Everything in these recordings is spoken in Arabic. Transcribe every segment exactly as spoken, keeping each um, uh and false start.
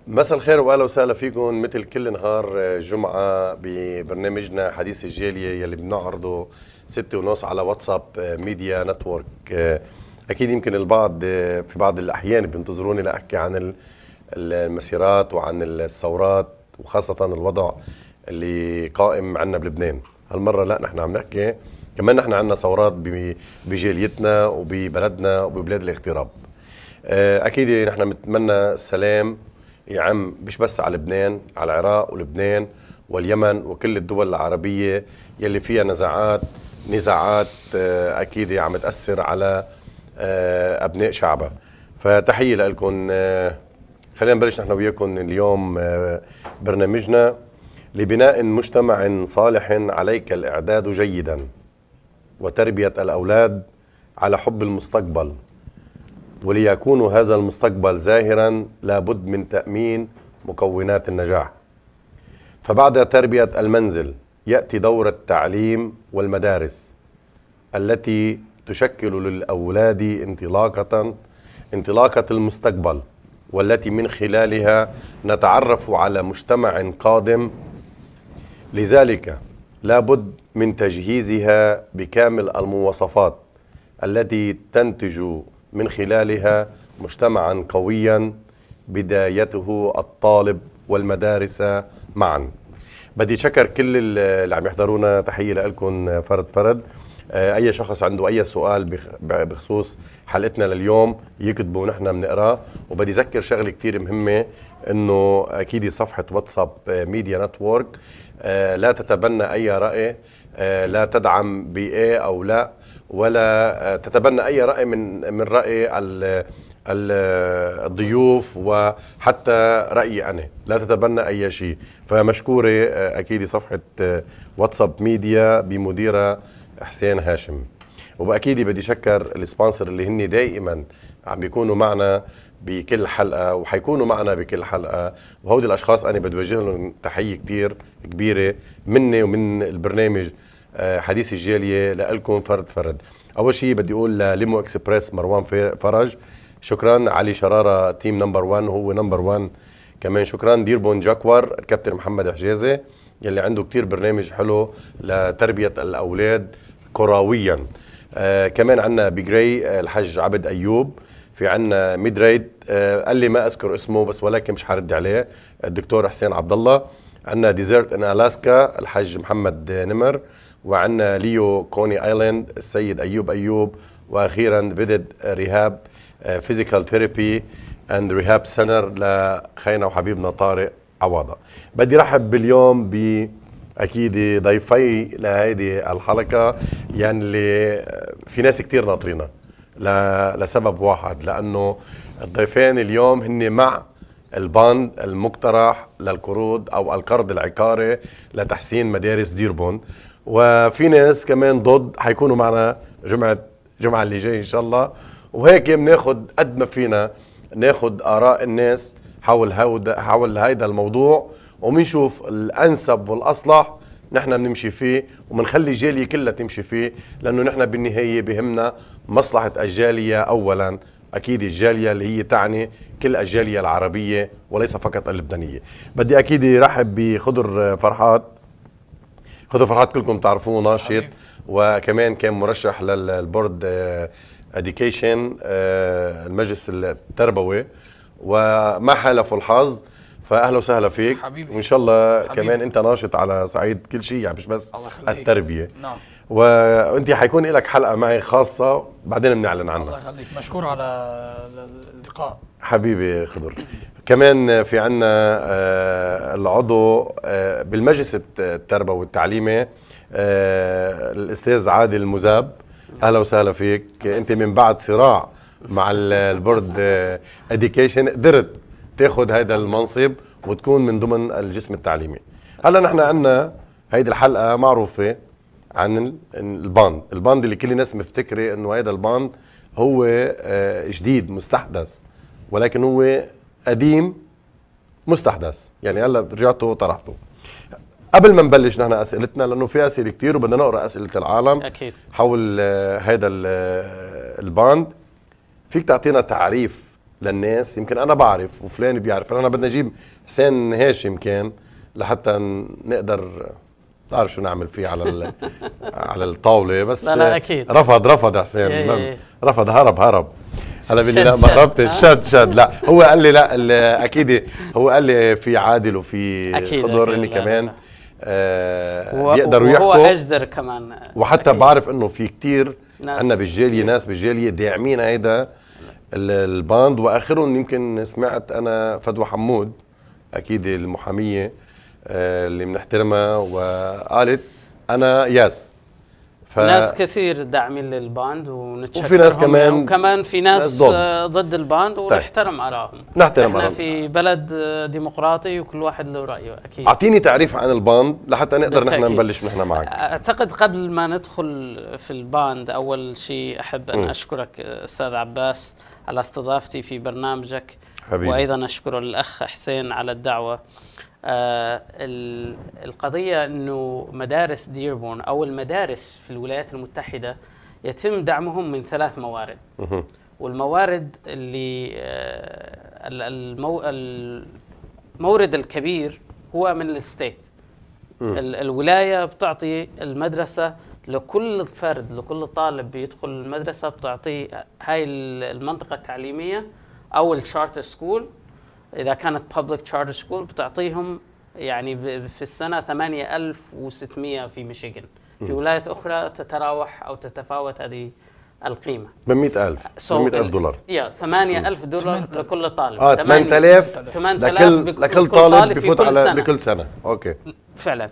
مساء الخير واهلا وسهلا فيكم مثل كل نهار جمعه ببرنامجنا حديث الجاليه يلي بنعرضه ستة ونص على واتساب ميديا نتورك. اكيد يمكن البعض في بعض الاحيان بينتظروني لاحكي عن المسيرات وعن الثورات وخاصه الوضع اللي قائم عندنا بلبنان. هالمره لا، نحن عم نحكي كمان نحن عندنا ثورات بجاليتنا وببلدنا وببلاد الاغتراب. اكيد نحن بنتمنى السلام يعم مش بس على لبنان، على العراق ولبنان واليمن وكل الدول العربية يلي فيها نزاعات نزاعات أكيد عم تأثر على أبناء شعبها. فتحية لكم. خلينا نبلش نحن وياكم اليوم برنامجنا. لبناء مجتمع صالح عليك الإعداد جيدا وتربية الأولاد على حب المستقبل، وليكون هذا المستقبل زاهرا لابد من تأمين مكونات النجاح. فبعد تربية المنزل يأتي دور التعليم والمدارس التي تشكل للأولاد انطلاقة انطلاقة المستقبل، والتي من خلالها نتعرف على مجتمع قادم. لذلك لابد من تجهيزها بكامل المواصفات التي تنتج من خلالها مجتمعا قويا بدايته الطالب والمدارس معا. بدي شكر كل اللي عم يحضرونا، تحية لكم فرد فرد. اي شخص عنده اي سؤال بخصوص حلقتنا لليوم يكتبوا ونحن بنقراه. وبدي اذكر شغله كتير مهمه، انه اكيد صفحه واتساب ميديا نتورك لا تتبنى اي راي، لا تدعم بي او لا، ولا تتبنى اي راي من من راي الضيوف وحتى رايي انا، لا تتبنى اي شيء. فمشكوره اكيد صفحه واتساب ميديا بمديره حسين هاشم. وباكيد بدي شكر السبونسر اللي هن دائما عم بيكونوا معنا بكل حلقه وحيكونوا معنا بكل حلقه، وهودي الاشخاص انا بدي اوجه لهم تحيه كثير كبيره مني ومن البرنامج حديث الجاليه لكم فرد فرد. اول شيء بدي اقول لليمو اكسبريس مروان فرج، شكرا. علي شراره تيم نمبر واحد، هو نمبر واحد كمان، شكرا. ديربون جاكور الكابتن محمد حجازي يلي عنده كتير برنامج حلو لتربيه الاولاد كرويا. آه كمان عندنا بجراي الحج عبد ايوب، في عندنا ميدريد آه قال لي ما اذكر اسمه بس ولكن مش حرد عليه، الدكتور حسين عبد الله. عندنا ديزرت ان الاسكا الحج محمد نمر، وعندنا ليو كوني ايلاند السيد ايوب ايوب، واخيرا فيدد ريهاب فيزيكال ثيرابي اند ريهاب سنتر لخينا وحبيبنا طارق عواضه. بدي رحب باليوم ب اكيد ضيفي لهيدي الحلقه، يعني اللي في ناس كثير ناطرينا لسبب واحد، لانه الضيفين اليوم هن مع الباند المقترح للقروض او القرض العقاري لتحسين مدارس ديربون، وفي ناس كمان ضد حيكونوا معنا جمعه جمعه اللي جاي ان شاء الله. وهيك بناخذ قد ما فينا ناخذ اراء الناس حول هودا حول هيدا الموضوع، وبنشوف الانسب والاصلح نحن بنمشي فيه، وبنخلي الجاليه كلها تمشي فيه، لانه نحن بالنهايه بهمنا مصلحه الجاليه اولا، اكيد الجاليه اللي هي تعني كل الجاليه العربيه وليس فقط اللبنانيه. بدي اكيد رحب بخضر فرحات. خضر فرحات كلكم تعرفوه ناشط، وكمان كان مرشح للبورد اديوكيشن المجلس التربوي وما حالفوا الحظ. فاهلا وسهلا فيك حبيبي. وان شاء الله حبيبي. كمان انت ناشط على صعيد كل شيء، يعني مش بس التربيه. نعم. وانت حيكون لك حلقه معي خاصه بعدين بنعلن عنها. الله يخليك، مشكور على اللقاء حبيبي خضر. كمان في عنا العضو بالمجلس التربوي والتعليمي الاستاذ عادل مذاب. اهلا وسهلا فيك. انت من بعد صراع مع البورد اديوكيشن قدرت تاخذ هذا المنصب وتكون من ضمن الجسم التعليمي. هلا نحن عندنا هيدي الحلقه معروفه عن الباند، الباند اللي كل الناس مفتكره انه هذا الباند هو جديد مستحدث، ولكن هو قديم مستحدث، يعني هلا رجعته وطرحته. قبل ما نبلش نحن اسئلتنا، لانه في اسئله كثير وبدنا نقرا اسئله العالم اكيد حول هذا الباند، فيك تعطينا تعريف للناس، يمكن انا بعرف وفلان بيعرف، انا بدنا نجيب حسين هاشم كان لحتى نقدر بعرف شو نعمل فيه على على الطاوله، بس لا لا اكيد رفض رفض حسين إيه إيه. رفض هرب هرب هلا بيقول لي لا شد ما شد. هربتش، شد شد لا هو قال لي لا ال- اكيد هو قال لي في عادل وفي أكيد خضر أكيد. اني لا لا كمان لا. آه و- بيقدروا وهو يحكوا، اجدر كمان وحتى أكيد. بعرف انه في كتير ناس عندنا بالجاليه كتير. ناس بالجاليه داعمين هيدا ال- الباند، واخرهم يمكن سمعت انا فدوى حمود اكيد المحاميه آه اللي بنحترمها، وقالت انا يس ف... ناس كثير داعمين للباند ونتشكرهم، وفي ناس كمان- وكمان في ناس ناس ضد. آه، ضد الباند ونحترم آرائهم. نحترم احنا آرائهم. في بلد آه، ديمقراطي وكل واحد له رأيه اكيد. اعطيني تعريف عن الباند لحتى نقدر نحن بالتأكيد. نبلش نحن معك. اعتقد قبل ما ندخل في الباند اول شيء احب ان م. اشكرك آه، استاذ عباس على استضافتي في برنامجك، حبيبي. وايضا اشكر الاخ حسين على الدعوه. آه ال- القضيه انه مدارس ديربورن او المدارس في الولايات المتحده يتم دعمهم من ثلاث موارد، مهم. والموارد اللي آه ال- المو المورد الكبير هو من الستيت. ال- الولايه بتعطي المدرسه لكل فرد، لكل طالب بيدخل المدرسه بتعطي هاي ال- المنطقه التعليميه او الشارتر سكول. اذا كانت بابليك تشارتر سكول بتعطيهم يعني ب- في السنه ثمانية آلاف وستمئة في ميشيغان. في ولايات اخرى تتراوح او تتفاوت هذه القيمه. ب مئة ألف So ب مئة ألف ال- دولار. يا ثمانية آلاف دولار ثمانية آلاف. لكل طالب. اه ثمانية آلاف ثمانية آلاف لكل بك- لكل لكل طالب في بفوت كل على سنة. بكل سنه. اوكي فعلا.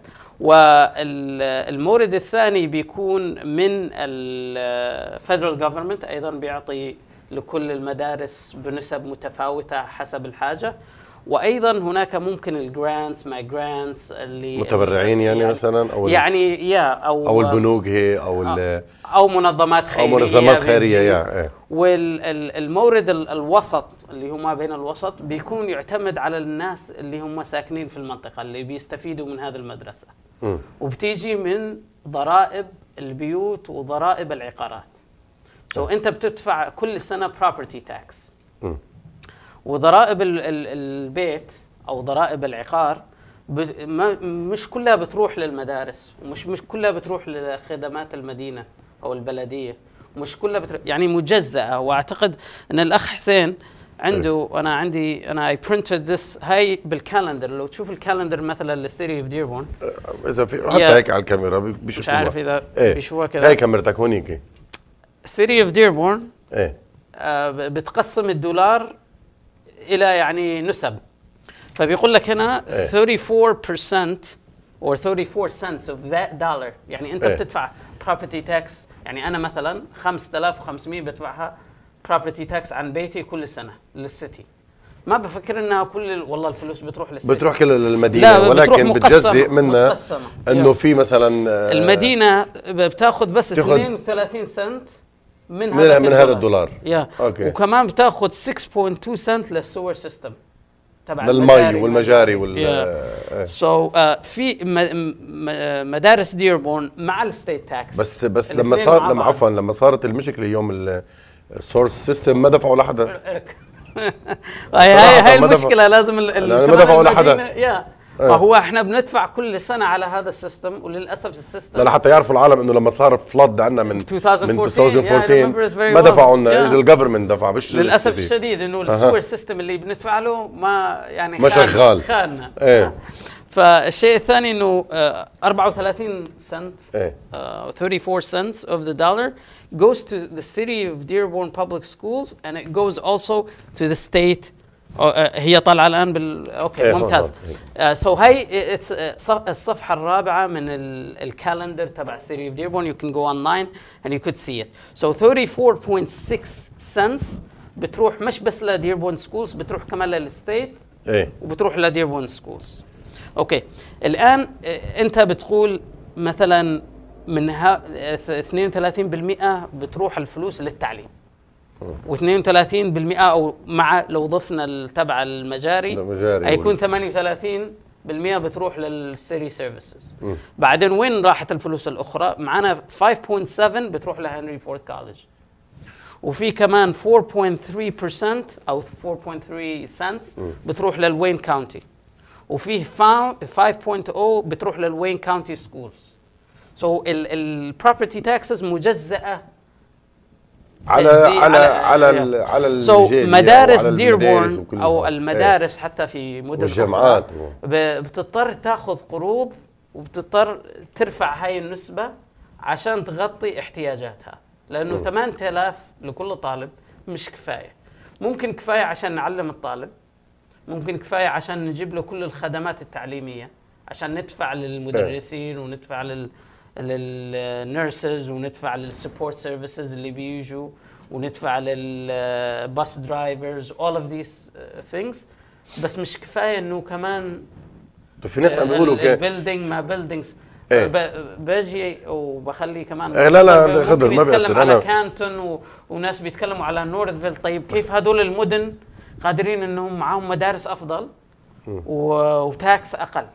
والمورد الثاني بيكون من الفيدرال جوفرمنت، ايضا بيعطي لكل المدارس بنسب متفاوته حسب الحاجه. وايضا هناك ممكن الجرانتس ما جرانتس اللي متبرعين يعني مثلا او ال- يعني يا او او البنوك هي او ال- او منظمات خيريه او منظمات خيريه بتجي. يا ايه. والمورد الوسط اللي هو ما بين الوسط بيكون يعتمد على الناس اللي هم ساكنين في المنطقة اللي بيستفيدوا من هذه المدرسة، مم. وبتيجي من ضرائب البيوت وضرائب العقارات. سو so انت بتدفع كل سنة property tax، مم. وضرائب ال ال البيت او ضرائب العقار بت- ما مش كلها بتروح للمدارس، ومش مش كلها بتروح لخدمات المدينه او البلديه، مش كلها بتروح يعني مجزأه. واعتقد ان الاخ حسين عنده، انا عندي انا اي printed this هاي بالكالندر. لو تشوف الكالندر مثلا للسيتي اوف ديربورن، اذا في حتى يا- هيك على الكاميرا بي- بيشوفوها. مش عارف اذا ايه بيشوفوها كذا. هي كاميرتك هونيك. السيتي اوف ديربورن ايه آه، بتقسم الدولار الى يعني نسب. فبيقول لك هنا إيه. thirty-four percent or thirty-four cents of that dollar، يعني انت إيه. بتدفع property tax. يعني انا مثلا خمسة آلاف وخمسمئة بدفعها property tax عن بيتي كل سنه للسيتي. ما بفكر انها كل ال- والله الفلوس بتروح للسيتي، بتروح كل المدينه، لا، بتروح ولكن مقسمة، بتجزئ منها مقسمة. انه يا. في مثلا آه، المدينه بتاخذ بس تاخد اثنين وثلاثين سنت من من, هذا من هذا الدولار. يا أوكي. وكمان بتاخذ ستة فاصلة اثنين سنت للسور سيستم تبع للمي والمجاري وال yeah. سو so, uh, في م- م- مدارس ديربورن مع الستيت تاكس. بس بس لما صار لما عفوا لما صارت المشكله يوم السورس سيستم ما دفعوا لحدا. هاي هاي هاي ما دفع- المشكله. لازم ال- ال- لا، ما كمان دفعوا لحدا. المدينة- يا إيه. فهو احنا بندفع كل سنه على هذا السيستم، وللاسف السيستم لا لحتى يعرفوا العالم انه لما صار فلود عندنا من ألفين وأربعطعش من yeah, I remember it very ما well. دفعوا لنا، Yeah. اذا الجفرمنت دفع مش للاسف السيتي. الشديد انه أها. السور سيستم اللي بندفع له ما يعني ما خان- شغال. خاننا. ايه فالشيء الثاني انه آه، أربعة وثلاثين سنت ايه uh, thirty-four cents of the dollar goes to the city of Dearborn Public Schools, and it goes also to the state. uh, هي طالعه الان بال اوكي إيه، ممتاز. هون، سو uh, so هاي it's uh, صف- الصفحه الرابعه من ال- الكالندر تبع city of Dearborn. You can go online and you could see it. So thirty-four point six cents بتروح مش بس لديربورن سكولز، بتروح كمان للستيت ايه وبتروح لديربورن سكولز. اوكي الان آه، انت بتقول مثلا من ها اثنين وثلاثين بالمئة بتروح الفلوس للتعليم، و32% او مع لو ضفنا ال- تبع المجاري المجاري هيكون وال- ثمانية وثلاثين بالمئة بتروح للسيتي سيرفيسز. بعدين وين راحت الفلوس الاخرى؟ معنا خمسة فاصلة سبعة بتروح لهنري فورد كولج، وفي كمان four point three percent او four point three cents بتروح للوين كاونتي، وفيه five point zero بتروح للوين كاونتي سكولز. سو البروبرتي تاكسز مجزأة على على على ال على الجالية مدارس ديربورن او المدارس حتى في مدن والجامعات بتضطر تاخذ قروض وبتضطر ترفع هاي النسبة عشان تغطي احتياجاتها، لانه ثمانية آلاف لكل طالب مش كفاية. ممكن كفاية عشان نعلم الطالب، ممكن كفاية عشان نجيب له كل الخدمات التعليمية، عشان ندفع للمدرسين وندفع لل للنيرسز وندفع للسبورت سيرفيسز اللي بيجوا وندفع للباص درايفرز all of these things. بس مش كفايه انه كمان في ناس عم بيقولوا البيلدينج ما بيلدينجز باجي وبخلي كمان إيه لا لا خضر ما بيتكلم على كانتون و... وناس بيتكلموا على نورثفيل. طيب كيف هدول المدن قادرين انهم معاهم مدارس افضل و... وتاكس اقل؟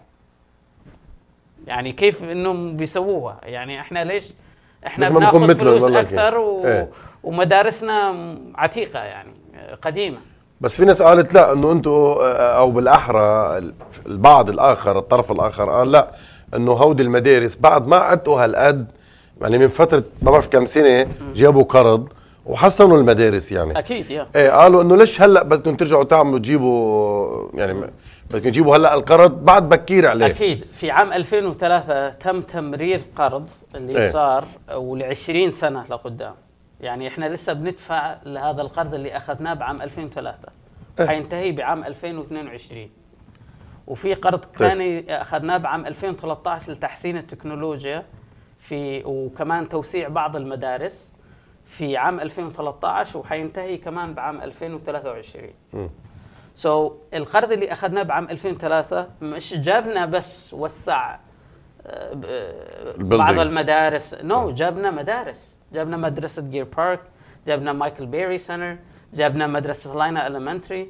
يعني كيف انهم بيسووها؟ يعني احنا ليش احنا بناخذ فلوس اكثر و... ايه. ومدارسنا عتيقه يعني قديمه. بس في ناس قالت لا انه انتم او بالاحرى البعض الاخر الطرف الاخر قال لا انه هودي المدارس بعد ما عدتوا هالقد يعني من فتره ما بعرف كم سنه جابوا قرض وحسنوا المدارس يعني اكيد يا ايه قالوا انه ليش هلا بدكم ترجعوا تعملوا تجيبوا يعني بدكم تجيبوا هلا القرض بعد بكير عليه. اكيد في عام ألفين وثلاثة تم تمرير قرض اللي ايه؟ صار ولعشرين سنه لقدام. يعني احنا لسه بندفع لهذا القرض اللي اخذناه بعام ألفين وثلاثة ايه؟ حينتهي بعام ألفين واثنين وعشرين. وفي قرض ثاني اخذناه بعام ألفين وثلاثة عشر لتحسين التكنولوجيا في وكمان توسيع بعض المدارس في عام ألفين وثلاثة عشر وحينتهي كمان بعام ألفين وثلاثة وعشرين. سو so, القرض اللي اخذناه بعام ألفين وثلاثة مش جابنا بس وسع بعض المدارس، نو no, جابنا مدارس، جابنا مدرسة جير بارك، جابنا مايكل بيري سنتر، جابنا مدرسة لاينا إليمنتري.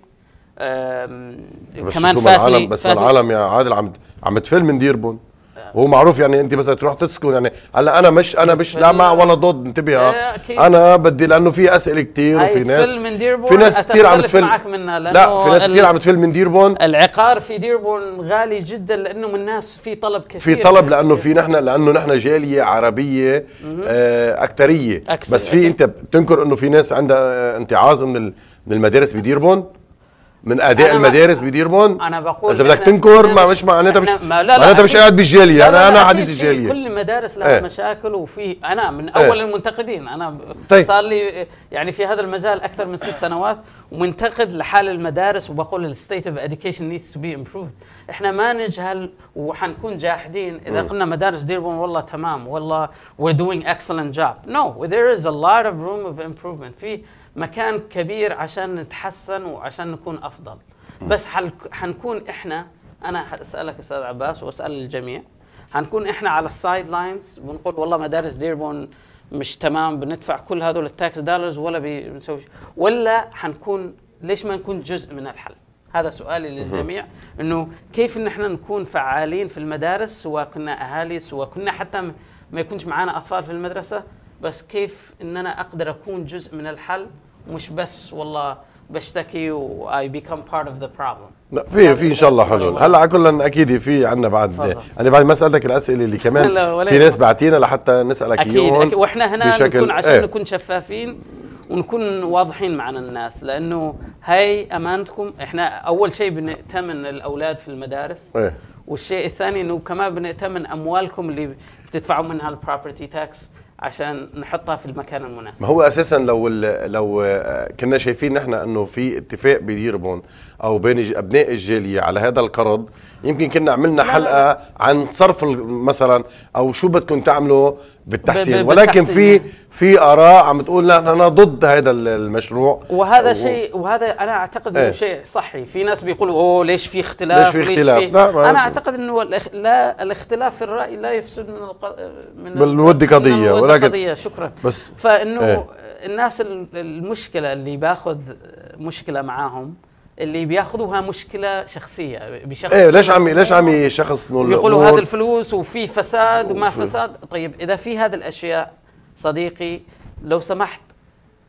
كمان فاتلي بس العالم يا عادل عم عم تفل من ديربون وهو معروف. يعني انت بس تروح تسكن يعني هلا انا مش انا مش لا مع ولا ضد انتبه انا بدي لانه في اسئله كثير وفي ناس من ديربون في ناس كثير عم تفل معك منها لا في ناس كثير عم تفل من ديربون. العقار في ديربون غالي جدا لانه من الناس في طلب كثير في طلب لانه في نحن لانه نحن جاليه عربيه آه اكثريه بس في انت بتنكر انه في ناس عندها امتعاز من من المدارس بديربون من اداء المدارس بديربون. انا بقول اذا بدك تنكر ما مش معناتها مش معناتها مش قاعد بالجاليه. انا انا حديث الجاليه كل المدارس لها ايه؟ مشاكل وفي انا من اول ايه؟ المنتقدين انا طيب. صار لي يعني في هذا المجال اكثر من ست سنوات ومنتقد لحال المدارس وبقول الستيت اوف اديوكيشن نيدز تو بي امبروفد. احنا ما نجهل وحنكون جاحدين اذا قلنا مدارس ديربون والله تمام والله we're doing excellent job. No, there is a lot of room of improvement. في مكان كبير عشان نتحسن وعشان نكون أفضل. بس حنكون إحنا أنا أسألك أستاذ عباس وأسأل الجميع حنكون إحنا على السايد لاينز بنقول والله مدارس ديربون مش تمام بندفع كل هذول التاكس دولارز ولا بنسوي ولا حنكون ليش ما نكون جزء من الحل؟ هذا سؤالي للجميع إنه كيف إن إحنا نكون فعالين في المدارس سواء كنا أهالي سواء كنا حتى ما يكونش معنا أطفال في المدرسة بس كيف ان انا اقدر اكون جزء من الحل مش بس والله بشتكي و I become part of the problem. لا في في ان شاء الله حلول. هلا على كل اكيد في عندنا بعد انا بعد ما سالتك الاسئله اللي كمان في ناس بعتينا لحتى نسالك اياهم أكيد, أكيد واحنا هنا نكون عشان ايه؟ نكون شفافين ونكون واضحين معنا الناس لانه هاي امانتكم. احنا اول شيء بنأتمن الاولاد في المدارس ايه؟ والشيء الثاني انه كمان بنأتمن اموالكم اللي بتدفعوا منها البروبرتي تاكس عشان نحطها في المكان المناسب. ما هو اساسا لو لو كنا شايفين نحن انه في اتفاق بديربون او بين ابناء الجاليه على هذا القرض يمكن كنا عملنا حلقه عن صرف مثلا او شو بدكم تعملوا بالتحسين. ولكن في في اراء عم تقول لا انا ضد هذا المشروع وهذا شيء وهذا انا اعتقد انه ايه؟ شيء صحي. في ناس بيقولوا اوه ليش في اختلاف ليش في اختلاف ليش في لا انا اعتقد انه لا الاختلاف في الراي لا يفسد من الق... من بالود قضيه ولكن قضية. شكرا بس فانه ايه؟ الناس المشكله اللي باخذ مشكله معاهم اللي بياخذوها مشكله شخصيه بشخص ايه ليش عم ليش عم يشخصوا بيقولوا هذا الفلوس وفي فساد وما فساد. طيب اذا في هذه الاشياء صديقي لو سمحت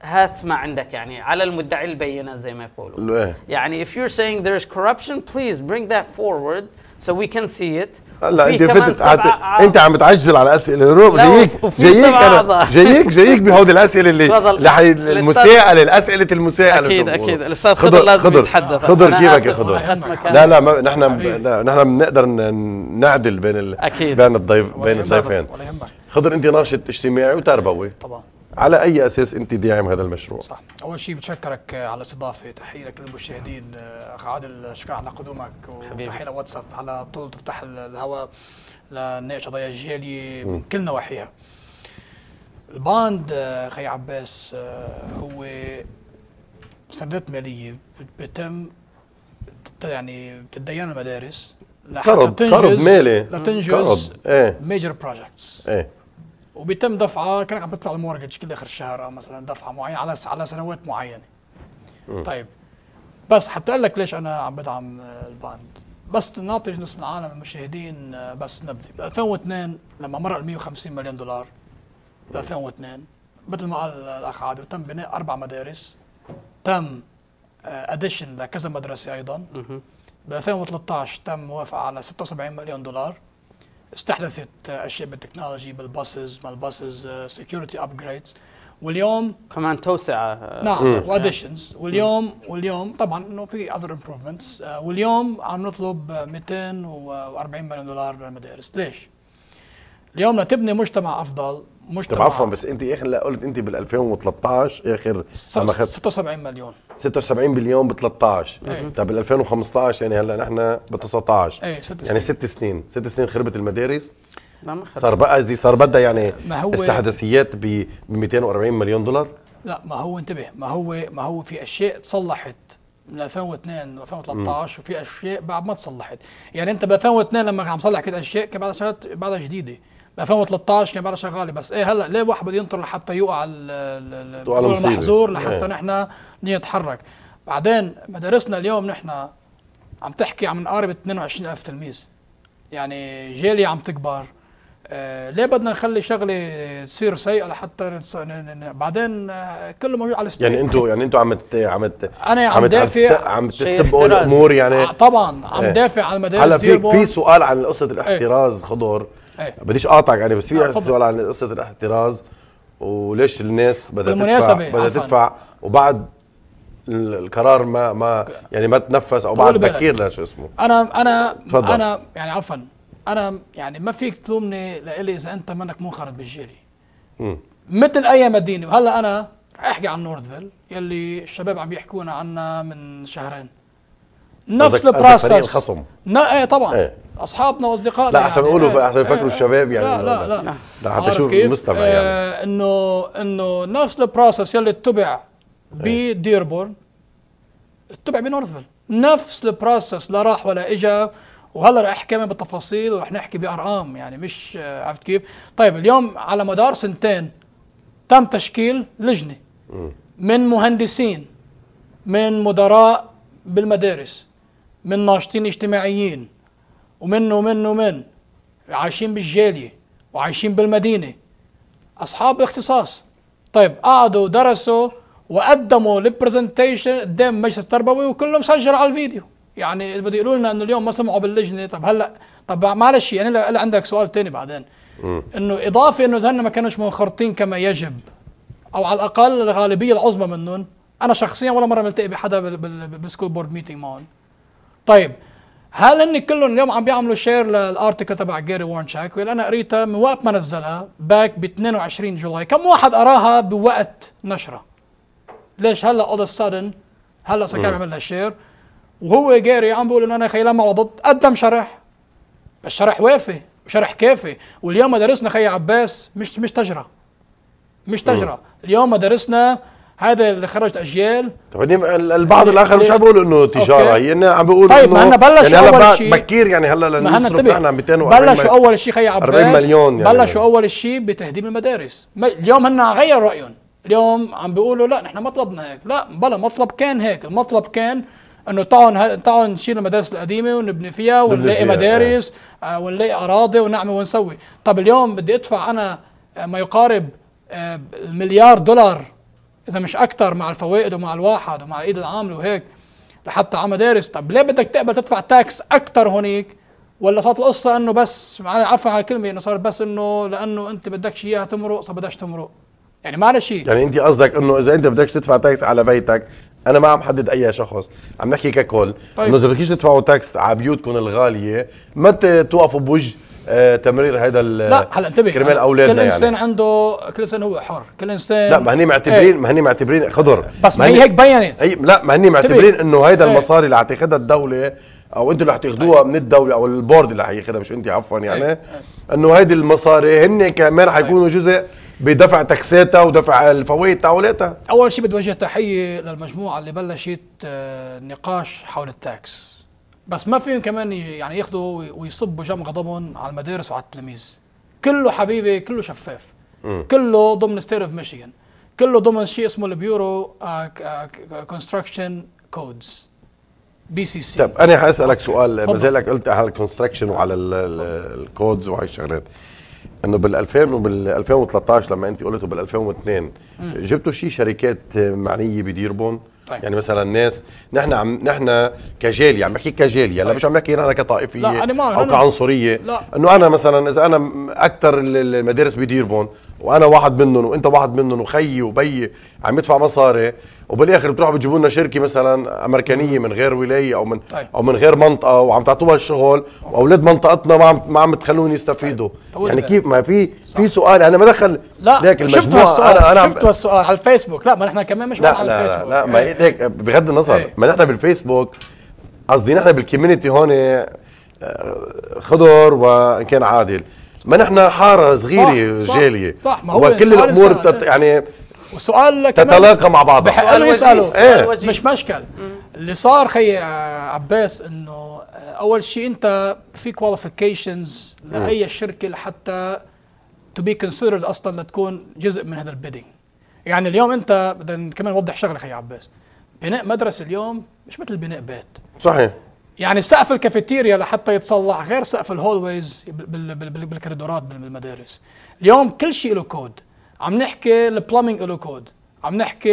هات ما عندك يعني على المدعي البينة زي ما يقولوا. إيه. يعني if you're saying there is corruption please bring that forward so we can see it. هلا وفي انت كمان فتت عت... سبعة انت عم بتعجل على اسئله روب لا، جايك وفي جايك سبعة أنا أعضاء. جايك جايك بهودي الاسئله اللي تفضل. اللي حي... الأستاذ- المساءله الاسئله المساءله اكيد اللي اكيد بتقولوا. الاستاذ خضر لازم خضر يتحدث. خضر أنا كيفك يا آسف، خضر؟ أخذت مكانك. لا لا ما نحن ب... لا نحن بنقدر ن- نعدل بين ال... أكيد. بين الضيف ولا بين يهمك، الضيفين. ولا يهمك. خضر انت ناشط اجتماعي وتربوي، طبعا على اي اساس انت داعم هذا المشروع؟ صح. اول شيء بتشكرك على الاستضافه، تحيه لكل المشاهدين. اخ عادل شكرا على قدومك، وتحيه لواتساب على طول تفتح الهواء لنناقش قضايا الجاليه من كل نواحيها. الباند خي عباس هو سندات ماليه بتم يعني بتتدين المدارس لحتى قرض تنجز قرض مالي لتنجز قرض ايه ميجر بروجكتس، ايه وبيتم دفعها كانك عم تدفع المورجج كل اخر الشهر، او مثلا دفعه معينه على على سنوات معينه. م. طيب بس حتى اقول لك ليش انا عم بدعم الباند، بس نعطي نص العالم المشاهدين بس نبذه. ب ألفين واثنين لما مرق ال مئة وخمسين مليون دولار ب ألفين واثنين مثل ما قال الاخ عادل تم بناء اربع مدارس، تم اديشن لكذا مدرسه ايضا. ب ألفين وثلاثة عشر تم موافقه على ستة وسبعين مليون دولار، استحدثت اشياء بالتكنولوجي بالباسز مال الباسز سكيورتي ابجريدز، واليوم كمان توسعه. نعم واديشنز، واليوم واليوم طبعا انه في اذر امبروفمنتس، واليوم عم نطلب مئتين وأربعين مليون دولار للمدارس. ليش؟ اليوم لتبني مجتمع افضل، مجتمع طب عفوا بس انت اخر قلت انت بال ألفين وثلاثة عشر اخر لما اخذت ستة وسبعين مليون ستة وسبعين مليون ب ثلاثة عشر. ايه. طب بال ألفين وخمسة عشر يعني هلا نحن ب تسعة عشر، ايه ست يعني سنين. ست سنين ست سنين خربت المدارس. لا ما خرب. صار بقى زي صار بدها يعني ما هو استحداثيات ب مئتين وأربعين مليون دولار. لا ما هو انتبه، ما هو ما هو في اشياء تصلحت من ألفين واثنين و ألفين وثلاثة عشر، وفي اشياء بعد ما تصلحت. يعني انت ب ألفين واثنين لما عم تصلح كل اشياء كان بعدها شغلات بعدها جديده، ب ألفين وثلاثة عشر كان بعدها شغاله. بس ايه هلا ليه واحد بده ينطر لحتى يوقع المحظور لحتى ايه. نحن نتحرك. بعدين مدارسنا اليوم نحن عم تحكي عم نقارب اثنين وعشرين ألف تلميذ، يعني جاليه عم تكبر. آه ليه بدنا نخلي شغله تصير سيئه لحتى بعدين آه كله موجود على الستيج. يعني انتوا يعني انتوا عم ت... عم ت... انا عم دافع عم تستبقوا الامور يعني. طبعا عم ايه. دافع عن المدارس. هلا في في سؤال عن قصه الاحتراز. ايه. خضر ايه. بديش اقاطعك يعني، بس في سؤال عن قصه الاحتراز وليش الناس بدها تدفع بدها تدفع وبعد القرار ما ما يعني ما تنفذ او بعد بكير لا شو اسمه. انا انا فضل. انا يعني عفوا انا يعني ما فيك تلومني لإلي اذا انت منك منخرط بالجيلي مثل اي مدينه. وهلا انا رح احكي عن نورثفيل يلي الشباب عم يحكونا عنها من شهرين، نفس البروسس. لا ايه طبعا ايه. اصحابنا واصدقائنا. لا احسن يقولوا يعني احسن يفكروا ايه. الشباب يعني. لا لا لا, لا. لا حتى شوف المستمع يعني آه انه انه نفس البروسس يلي اتبع ايه. بديربورن اتبع بنورثفيل، نفس البروسس لا راح ولا اجى. وهلا رح احكي كمان بالتفاصيل ورح نحكي بارقام يعني مش عرفت كيف. طيب اليوم على مدار سنتين تم تشكيل لجنه من مهندسين، من مدراء بالمدارس، من ناشطين اجتماعيين، ومن ومن ومن عايشين بالجاليه وعايشين بالمدينه، اصحاب اختصاص. طيب قعدوا درسوا وقدموا البرزنتيشن قدام المجلس التربوي وكله مسجل على الفيديو. يعني بده يقولوا لنا انه اليوم ما سمعوا باللجنه. طب هلا طب معلش يعني هلا عندك سؤال ثاني بعدين انه اضافه انه هن ما كانوش منخرطين كما يجب، او على الاقل الغالبيه العظمى منهم. انا شخصيا ولا مره ملتقي بحدا بالسكول بورد ميتينج معهم. طيب هل هن كلهم اليوم عم بيعملوا شير للارتيكل تبع جاري وارنشاك؟ واللي انا قريتها من وقت ما نزلها باك ب اثنين وعشرين جولاي، كم واحد قراها بوقت نشرها؟ ليش هلا اول سادن هلا صار كان يعمل لها شير وهو جاري عم بيقول انه انا خي لما ضد قدم شرح، بس شرح وافي وشرح كافي. واليوم مدارسنا خي عباس مش مش تجرى مش تجرى. اليوم مدارسنا هذا اللي خرجت اجيال. طب البعض الاخر مش عم بيقولوا انه تجاره، هي عم بيقولوا طيب ما هن بلشوا يعني اول شيء بكير يعني هلا نصرف نحن مئتين وأربعين بلشوا اول شيء خي عباس أربعين مليون يعني بلشوا اول شيء بتهديم المدارس. اليوم هن غيروا رايهم، اليوم عم بيقولوا لا نحن ما طلبنا هيك. لا بلا مطلب كان هيك، المطلب كان انه تعالوا تعالوا نشيل المدارس القديمه ونبني فيها ونلاقي مدارس آه ونلاقي اراضي ونعمل ونسوي. طب اليوم بدي ادفع انا آه ما يقارب آه مليار دولار اذا مش اكثر مع الفوائد ومع الواحد ومع ايد العامله وهيك لحتى على مدارس. طب ليه بدك تقبل تدفع تاكس اكثر هونيك؟ ولا صارت القصه انه بس عفوا على الكلمه انه صار بس انه لانه انت بدكش اياها تمرق فبدكش تمرق، يعني ما له شيء. يعني انت قصدك انه اذا انت بدكش تدفع تاكس على بيتك، انا ما عم حدد اي شخص، عم نحكي ككل. طيب. انه اذا بدكيش تدفعوا تاكس على بيوتكم الغاليه ما توقفوا بوجه آه تمرير هذا لا هلا انتبه، كرمال اولادنا. كل انسان يعني عنده، كل انسان هو حر، كل انسان. لا ما هني معتبرين، ما هني معتبرين خضر، بس ما هي هيك بينت. اي لا ما هني معتبرين انه هيدا المصاري اللي حتاخذها الدوله او انتوا اللي حتاخذوها من الدوله او البورد اللي حياخذها مش انت عفوا يعني، انه هيدي المصاري هن كمان حيكونوا جزء بدفع تاكساتها ودفع الفوائد تاعولاتها. اول شيء بدي وجه تحيه للمجموعه اللي بلشت نقاش حول التاكس، بس ما فيهم كمان يعني ياخذوا ويصبوا جم غضبهم على المدارس وعلى التلاميذ. كله حبيبي، كله شفاف، م. كله ضمن ستيت اوف ميشيغان، كله ضمن شيء اسمه البيورو كونستراكشن كودز بي سي سي. طيب انا حاسالك سؤال، ما زالك قلت على الكونستراكشن وعلى الكودز وهي الشغلات، انه بال ألفين وبال ألفين وثلاثطعش لما انت قلتوا بال ألفين واثنين جبتوا شي شركات معنيه بديربون؟ طيب. يعني مثلا الناس نحن عم نحن كجاليه، عم بحكي كجاليه، طيب. لا مش عم بحكي انا كطائفيه لا أنا ما او أنا كعنصريه، انه انا مثلا اذا انا اكثر المدارس بديربون وانا واحد منهم وانت واحد منهم وخيي وبيي عم يدفع مصاري، وبالاخر بتروحوا بتجيبوا لنا شركه مثلا امريكانيه من غير ولايه او من طيب. او من غير منطقه وعم تعطوها الشغل، واولاد منطقتنا ما عم ما عم تخلوني يستفيدوا. طيب. يعني كيف؟ ما في في سؤال انا ما دخل. لا شفتوا السؤال، انا انا شفتوا السؤال على الفيسبوك. لا ما نحن كمان مش لا على لا الفيسبوك. لا, لا ما هيك بغض النظر ايه. ما نحن بالفيسبوك قصدي نحن بالكوميونتي هون خضر وان كان عادل، ما نحن حاره صغيره صح جاليه صح. ما هو وكل الامور بتت يعني والسؤال تتلاقى مع بعضها. بحق له يسالوا ايه. مش مشكل. اللي صار خي عباس انه اول شيء انت في كواليفيكيشنز لاي شركه لحتى تو بي كونسيدرد اصلا لتكون جزء من هذا البيدنج. يعني اليوم انت بدنا كمان نوضح شغله خي عباس، بناء مدرسه اليوم مش مثل بناء بيت. صحيح. يعني سقف الكافيتيريا لحتى يتصلح غير سقف الهولويز بالكوريدورات بالمدارس. اليوم كل شيء له كود. عم نحكي البلامينج له كود، عم نحكي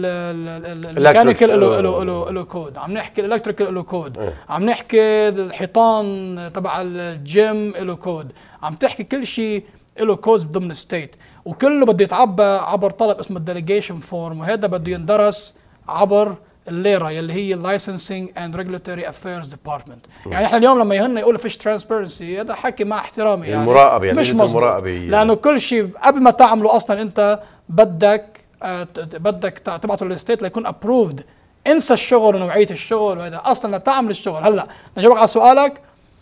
الميكانيكال له له كود، عم نحكي الالكتريكال له كود، اه. عم نحكي الحيطان تبع الجيم له كود، عم تحكي كل شيء له كود ضمن ستيت، وكله بده يتعبى عبر طلب اسمه الديليجيشن فورم، وهذا بده يندرس عبر الليرة يلي هي اللايسنسينج اند ريجولاتوري افيرز ديبارتمنت. يعني احنا اليوم لما يهنا يقولوا فيش ترانسبيرنسي، هذا حكي مع احترامي يعني المراقبه يعني مش مظبوط، لانه كل شيء قبل ما تعمله اصلا انت بدك آه بدك تبعته للستيت ليكون ابروفد. انسى الشغل ونوعيه الشغل وهذا اصلا لتعمل الشغل. هلا نجاوبك على سؤالك،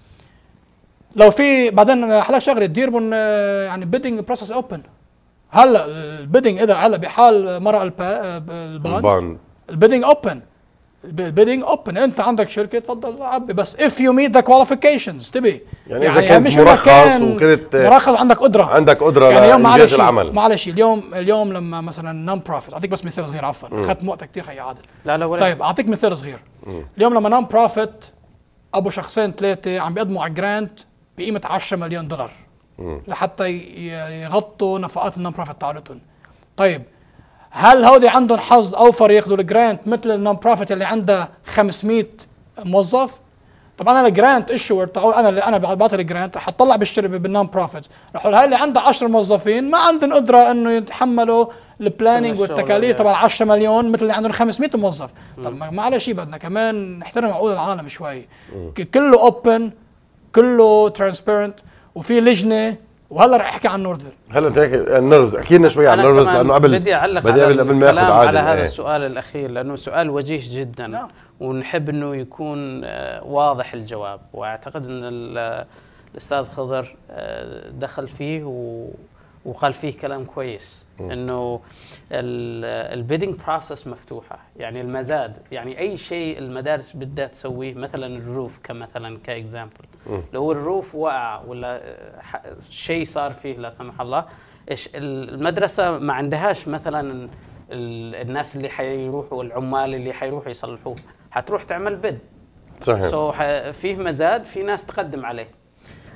لو في بعدين حلك شغله ديربون يعني بيدنج بروسس اوبن. هلا البيدنج اذا هلا بحال مرق البان البيدنج اوبن، البيدنج اوبن، انت عندك شركه تفضل عبي، بس if you meet the qualifications تبي يعني, يعني اذا كنت مرخص وكنت مرخص عندك قدره عندك قدره يعني اليوم لانجاز العمل. معلش اليوم اليوم لما مثلا نون بروفيت، اعطيك بس مثال صغير عفوا اخذت وقتك كثير خي عادل. لا لا ولا طيب اعطيك مثال صغير. م. اليوم لما نون بروفيت ابو شخصين ثلاثه عم بيقدموا على جرانت بقيمه عشرة مليون دولار م. لحتى يغطوا نفقات النون بروفيت تاعولتهم. طيب هل هودي عندهم حظ اوفر ياخذوا الجرانت مثل النون بروفيت اللي عنده خمسمية موظف؟ طبعا انا الجرانت ايشور تاعول انا اللي انا بعطي الجرانت رح اطلع بالشركه بالنون بروفيت، رح اقول هاي اللي عنده عشرة موظفين ما عندهم قدره انه يتحملوا البلاننج والتكاليف تبع عشرة مليون مثل اللي عندهم خمسمية موظف. طب ما على شيء بدنا كمان نحترم عقول العالم شوي. كله اوبن، كله ترانسبيرنت، وفي لجنه. وهلا رح احكي عن نورثفيل. هلا انت النورث احكي لنا شوي عن نورث لانه قبل بدي اعلق بدي على قبل ما ياخذ عادل على هذا ايه. السؤال الاخير لانه سؤال وجيه جدا. لا. ونحب انه يكون واضح الجواب، واعتقد ان الاستاذ خضر دخل فيه وقال فيه كلام كويس، انه البيدنج بروسس مفتوحه، يعني المزاد، يعني اي شيء المدارس بدها تسويه، مثلا الروف كمثلا كاكزامبل، لو الروف وقع ولا شيء صار فيه لا سمح الله، ايش المدرسه ما عندهاش مثلا الناس اللي حيروحوا العمال اللي حيروحوا يصلحوه، حتروح تعمل بيد. صحيح. سو so فيه مزاد، في ناس تقدم عليه.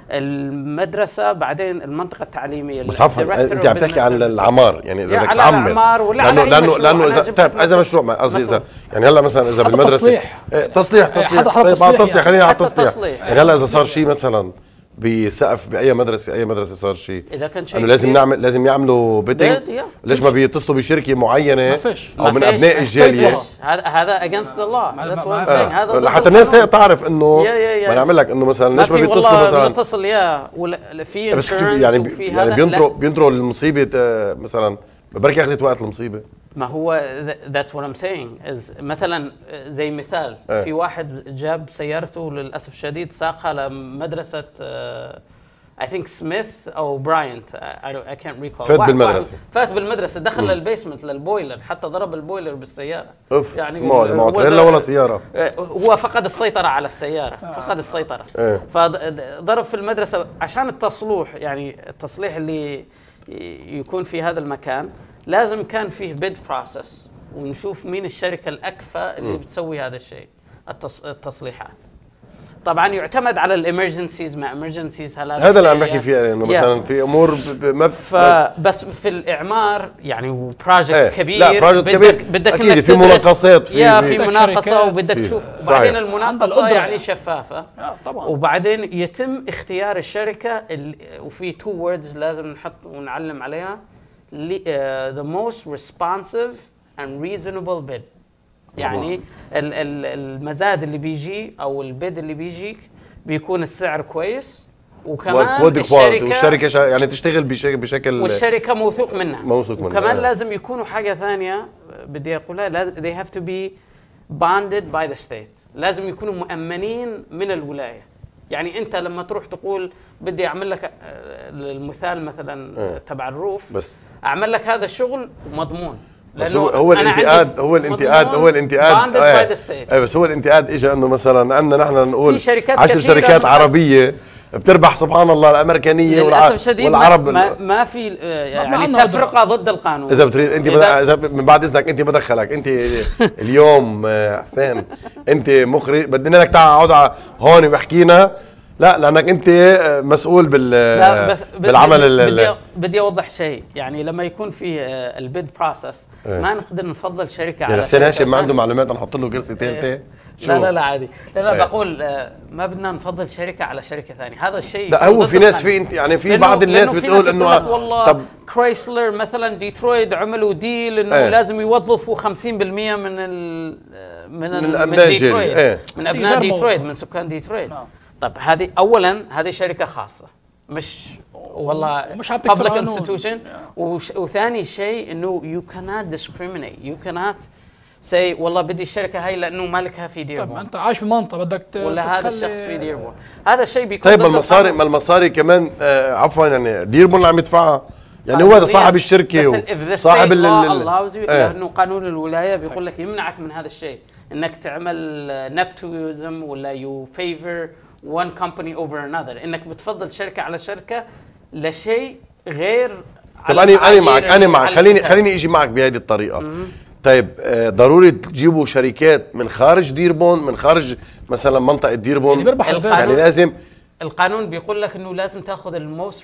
المدرسه بعدين المنطقه التعليميه. بس عفوا انت عم تحكي عن العمار، يعني اذا بدك تعمر العمار ولا لانه على لانه لانه اذا طيب اذا مشروع قصدي اذا يعني هلا مثلا اذا بالمدرسه تصليح إيه تصليح تصليح حتى حتى طيب تصليح تصليح يعني. خلينا على حتى التصليح التصليح. يعني هلا اذا صار شيء مثلا بسقف باي مدرسه اي مدرسه صار شيء اذا كان شيء انه لازم كبير. نعمل لازم يعملوا بيتنج بيت، يا. ليش ما بيتصلوا بشركه معينه ما فيش. او ما من فيش. ابناء state الجاليه law. هذا هذا against the law. ما- That's what ما- I'm saying. هذا ضد حتى الناس القانون. تعرف انه يا- يا- يا. ما نعمل لك انه مثلا ما ليش ما في بيتصلوا والله مثلا بنتصل يا ولا في بس insurance يعني وفي يعني هذا بينطروا لا. بينطروا المصيبه آه، مثلا بركي اخذت وقت المصيبه. ما هو th- that's what I'm saying is مثلا زي مثال إيه. في واحد جاب سيارته للاسف الشديد ساقها لمدرسه uh, I think سميث او براينت I, don't- I can't recall. فات واحد- بالمدرسة. واحد فات بالمدرسه دخل للبيسمنت للبويلر حتى ضرب البويلر بالسياره. اوف يعني ما ما هو تريلا ده- ولا سياره. هو فقد السيطرة على السيارة، فقد السيطرة. إيه. فضرب في المدرسة عشان التصليح، يعني التصليح اللي ي- يكون في هذا المكان لازم كان فيه بيد بروسس ونشوف مين الشركة الأكفأ اللي بتسوي هذا الشيء التص... التصليحات. طبعا يعتمد على الامرجنسيز ما امرجنسيز هذا اللي عم بحكي فيه انه مثلا في امور ب- ب- ما فبس في الاعمار يعني وبروجكت ايه. كبير لا، project بدك كبير. بدك أكيد انك في تدرس- مناقصات، في- يا في- في بدك مناقصه شركات. وبدك في- تشوف صحيح. وبعدين عندها المناقصه القدرة يعني يعني. شفافه آه، طبعا. وبعدين يتم اختيار الشركه اللي وفي تو ووردز لازم نحط ونعلم عليها li- uh, the most responsive and reasonable bid. يعني ال- ال- المزاد اللي بيجي او البيد اللي بيجيك بيكون السعر كويس وكمان كواليتي الشركه والشركه شا- يعني تشتغل بشكل بشكل والشركه موثوق منها موثوق منها. وكمان آه. لازم يكونوا حاجه ثانيه بدي اقولها لاز- they have to be bonded by the state. لازم يكونوا مؤمنين من الولايه. يعني انت لما تروح تقول بدي اعمل لك آه، المثال مثلا آه. آه. تبع الروف بس اعمل لك هذا الشغل ومضمون. بس هو هو أنا عندي الانتقاد هو الانتقاد مضمون هو الانتقاد bonded آه. by the state. ايه بس هو الانتقاد اجى انه مثلا عندنا نحن نقول في شركات عشر كثيرة شركات من- عربيه بتربح سبحان الله الامريكانيه والع... للاسف الشديد والعرب ما, ما, ما في آه، يعني عندنا تفرقه ضد القانون. اذا بتريد انت إذا- بدأ... اذا من بعد اذنك انت بدخلك انت اليوم آه، حسين انت مخرج بدنا لك تعال اقعد هون واحكينا لا لانك انت آه، مسؤول بال لا بس ب- بالعمل بدي, ال- بدي, ال- بدي اوضح شيء. يعني لما يكون في البيد بروسس إيه. ما نقدر نفضل شركه يعني على حسين شركة هاشم ما عنده ثانية. معلومات نحط له كرسي ثالثه لا لا لا عادي لا لا إيه. بقول آه، ما بدنا نفضل شركه على شركه ثانيه. هذا الشيء لا هو ضد في ناس القانون. في انت يعني في لأنه- بعض الناس لأنه في بتقول ناس انه لك والله طب كرايسلر مثلا ديترويت عملوا ديل انه إيه. لازم يوظفوا خمسين بالمئة من ال من ال- من من أبناء ديترويت الجالية. إيه. من هذه ابناء غير ديترويت موضوع. من سكان ديترويت. نعم. طب هذه اولا هذه شركه خاصه مش والله ومش عم تكسر public قانون. institution. وش- وثاني شيء انه you cannot discriminate you cannot say والله بدي الشركه هاي لانه مالكها في طيب ديربون انت عايش بمنطقه بدك ت- ولا هذا تخلي- الشخص في ديربون. هذا الشيء بيكون طيب ما ضد المصاري القانون. ما المصاري كمان آه عفوا يعني ديربون اللي عم يدفعها يعني هو صاحب الشركه بس if the صاحب state ال law ال- allows you إيه. لانه قانون الولايه بيقول لك يمنعك من هذا الشيء انك تعمل نبتوزم ولا يو فيفر one company over another انك بتفضل شركه على شركه لشيء غير طب على انا انا معك المعايير انا اللي معك على خليني الكتاب. خليني اجي معك بهذه الطريقه. طيب آه ضروري تجيبوا شركات من خارج ديربون من خارج مثلا منطقه يعني ديربون بيربح البيت. القانون- يعني لازم القانون بيقول لك انه لازم تاخذ الموست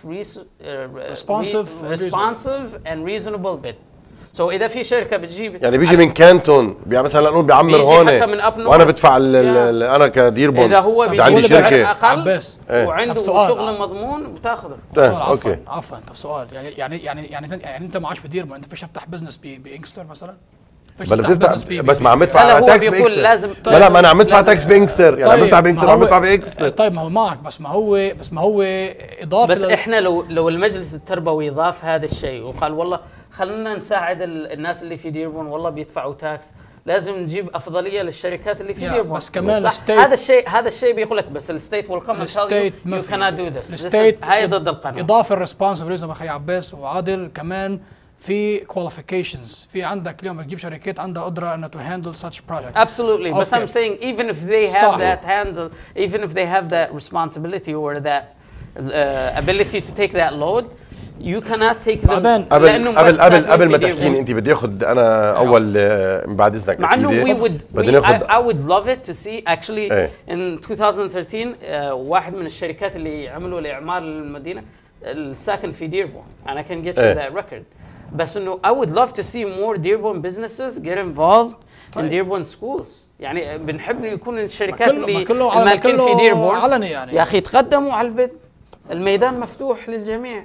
Responsive and responsive and reasonable bid. سو so اذا في شركه بتجيب يعني بيجي من كانتون بي- مثلا نقول بيعمر بيجي هون حتى من up north. وانا بدفع ال- ال- يا. ال- انا كديربون اذا هو إذا بيجي عندي بسعر شركه اقل عباس. إيه. وعنده طب سؤال. شغل مضمون بتاخذه. آه، سؤال، عفوا اوكي عفوا طب سؤال يعني يعني يعني يعني انت يعني انت معاش بدير ما انت فيش تفتح بزنس بانكستر مثلا؟ فيش بلا بتفتح business ب- بس ب- ما عم هلا بدفع هو تاكس بيقول بإكستر. لازم- لا لا ما انا عم بدفع لازم- تاكس بانكستر يعني عم بدفع ما بانكستر هو- عم بدفع باكستر. طيب ما هو معك بس ما هو بس ما هو اضافه بس لل- احنا لو لو المجلس التربوي ضاف هذا الشيء وقال والله خلينا نساعد ال- الناس اللي في ديربون والله بيدفعوا تاكس لازم نجيب افضليه للشركات اللي في يا، ديربون. بس كمان صح؟ الستيت- هذا الشيء هذا الشيء بيقول لك بس الستيت ويل كم الستيت يو كانت دو ذس. الستيت هاي ضد القانون. اضافه الريسبونسبل زي ما اخي عباس وعادل كمان في كواليفيكيشنز في عندك اليوم بتجيب شركات عندها قدره انها تو هاندل such project. Absolutely, but Okay. I'm saying even if they have صح. that handle, even if they have that responsibility or that uh, ability to take that load, you cannot take them بعدين قبل لأنهم قبل بس قبل ساكنين قبل ما في تحكيني ديربون. انت بدي اخذ انا اول آه، بعد اذنك مع انه أكيد. we would بدنا we, I, ناخذ I would love it to see actually إيه. in twenty thirteen uh, واحد من الشركات اللي عملوا لإعمار المدينة الساكن في ديربون and I can get you إيه. that record بس انه I would love to see more Dearborn businesses get involved in طيب. Dearborn schools يعني بنحب انه يكون الشركات ما كله- اللي ما كله على- المالكين كله في ديربون علني يعني. يا اخي تقدموا على البيت الميدان مفتوح للجميع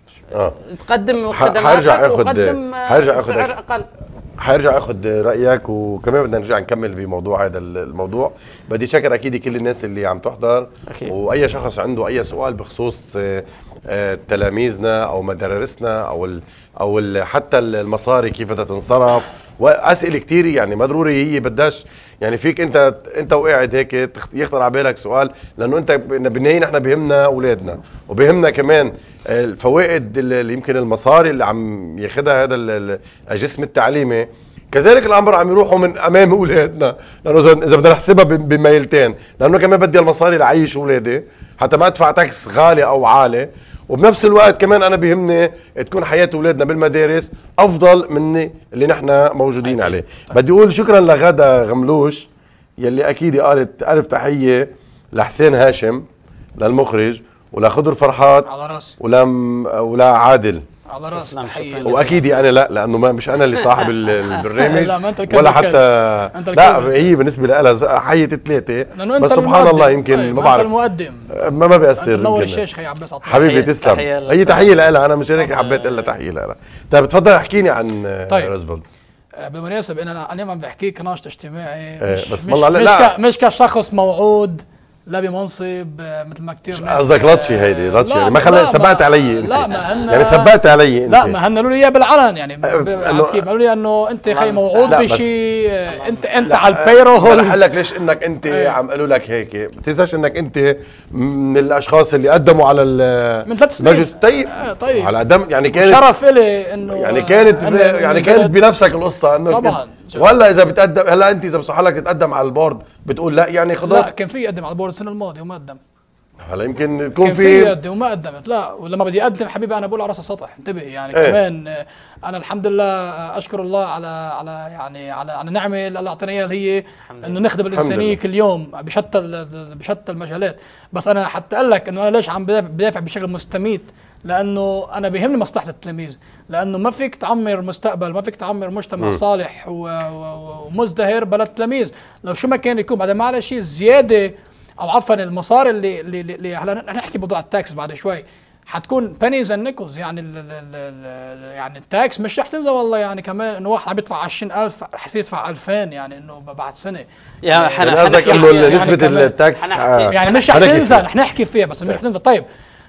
اه تقدم ح- خدماتك حرجع آخذ- وقدم آه، حرجع آخذ بسعر أك- اقل. حيرجع اخذ رايك وكمان بدنا نرجع نكمل بموضوع هذا الموضوع. بدي شكر اكيد كل الناس اللي عم تحضر أكيد. واي شخص عنده اي سؤال بخصوص آه، آه، تلاميذنا او مدارسنا او ال او ال حتى المصاري كيف بدها تنصرف واسئله كثير يعني ما ضروري هي بدهاش يعني فيك انت انت وقاعد هيك تخ- يخطر على بالك سؤال لانه انت بالنهايه نحن بهمنا اولادنا وبهمنا كمان الفوائد اللي يمكن المصاري اللي عم ياخذها هذا ال- ال- الجسم التعليمي. كذلك الامر عم يروحوا من امام اولادنا لانه اذا اذا بدنا نحسبها ب- بميلتين لانه كمان بدي المصاري لعيش اولادي حتى ما ادفع تاكس غالي او عالي وبنفس الوقت كمان انا بيهمني تكون حياه اولادنا بالمدارس افضل من اللي نحن موجودين عليه. بدي اقول شكرا لغدا غملوش يلي اكيد قالت الف تحيه لحسين هاشم للمخرج ولخضر فرحات على راسي ولم ولا عادل على راسي تسلم، تحية. شكراً. واكيد انا لا لانه ما مش انا اللي صاحب ال- البرنامج لا، ما أنت اللي ولا كاتب حتى أنت اللي لا كاتب. هي بالنسبه لها حيه ثلاثه لأنه أنت بس سبحان المقدم. الله يمكن طيب، ما أنت بعرف المقدم ما ما بيأثر منور يمكن. الشاشه خي عباس عطيه. حبيبي تحية- تسلم تحية هي لسه. تحيه لها انا مش هيك حبيت الا تحيه لها. طيب تفضل احكيني عن طيب. رزبل. آه، بالمناسبة انا انا عم بحكيك كناشط اجتماعي إيه، مش بس مش, والله لا- مش, لا. ك مش كشخص موعود لا بمنصب آه، مثل ما كثير ناس قصدك لطشي آه، هيدي لطشي لا، يعني ما لا، خلى ثبات علي انت لا ما هن يعني ثبات علي انت لا ما هن قالوا لي اياه بالعلن يعني ب- إنه- عرفت كيف قالوا لي انه انت خي الله موعود المستعان. لا، بس- بشيء آه، انت انت لا، على لا البيرول قال لك ليش انك انت إيه. عم قالوا لك هيك ما تنساش انك انت من الاشخاص اللي قدموا على ال من ثلاث سنين. مجلس طيب آه، طيب. على قدم يعني كانت شرف الي انه يعني كانت إنه- يعني إنه كانت نزلت. بنفسك القصه انه طبعاً. كنت- ولا اذا بتقدم هلا انت اذا بصح لك تتقدم على البورد بتقول لا يعني لا خضر كان في يقدم على البورد السنه الماضيه وما قدم هلا يمكن يكون كان في في يقدم وما قدمت لا ولما بدي اقدم حبيبي انا بقول على راس السطح انتبه يعني إيه. كمان آه، انا الحمد لله آه، اشكر الله على على يعني على على نعمه اللي الله اعطاني اياها اللي هي انه نخدم الانسانيه لله. كل يوم بشتى ال- بشتى المجالات. بس انا حتى اقول لك انه انا ليش عم بدافع بدافع بشكل مستميت لانه انا بيهمني مصلحه التلاميذ لانه ما فيك تعمر مستقبل ما فيك تعمر مجتمع م. صالح و- و- ومزدهر بلا تلاميذ لو شو ما كان يكون بعد ما على شيء زياده او عفوا المصاري اللي اللي, اللي هلا رح نحكي بموضوع التاكس بعد شوي حتكون بنيز اند نيكلز يعني ال ال ال يعني التاكس مش رح تنزل والله يعني كمان انه واحد عم يدفع عشرين ألف رح يصير يدفع ألفين يعني انه بعد سنه يا يعني حنا قصدك حنحكي انه فيها. يعني نسبه كمان- التاكس حنحكي- آه، يعني مش رح حنحكي تنزل فيها. رح نحكي فيها بس مش رح تنزل. طيب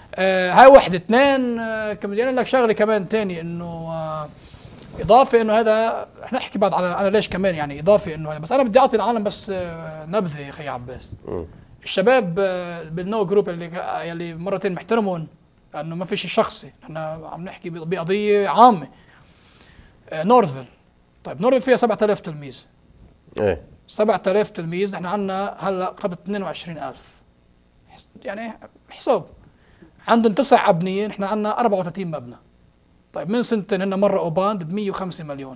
آه هاي وحده اثنين آه كمان بدي اقول لك شغله كمان تاني انه آه اضافه انه هذا رح نحكي بعد على انا ليش كمان يعني اضافه انه هذا بس انا بدي اعطي العالم بس آه نبذه يا اخي عباس. مم. الشباب آه بالنو جروب اللي يلي مرتين محترمهم انه ما في شيء شخصي احنا عم نحكي بقضيه عامه. آه نورثفيل طيب نورثفيل فيها سبعة آلاف تلميذ ايه سبعة آلاف تلميذ احنا عندنا هلا قرابه اثنين وعشرين ألف يعني حساب عندهم تسع ابنيه احنا عندنا أربعة وثلاثين مبنى. طيب من سنتين هن مره اوباند ب مية وخمسة مليون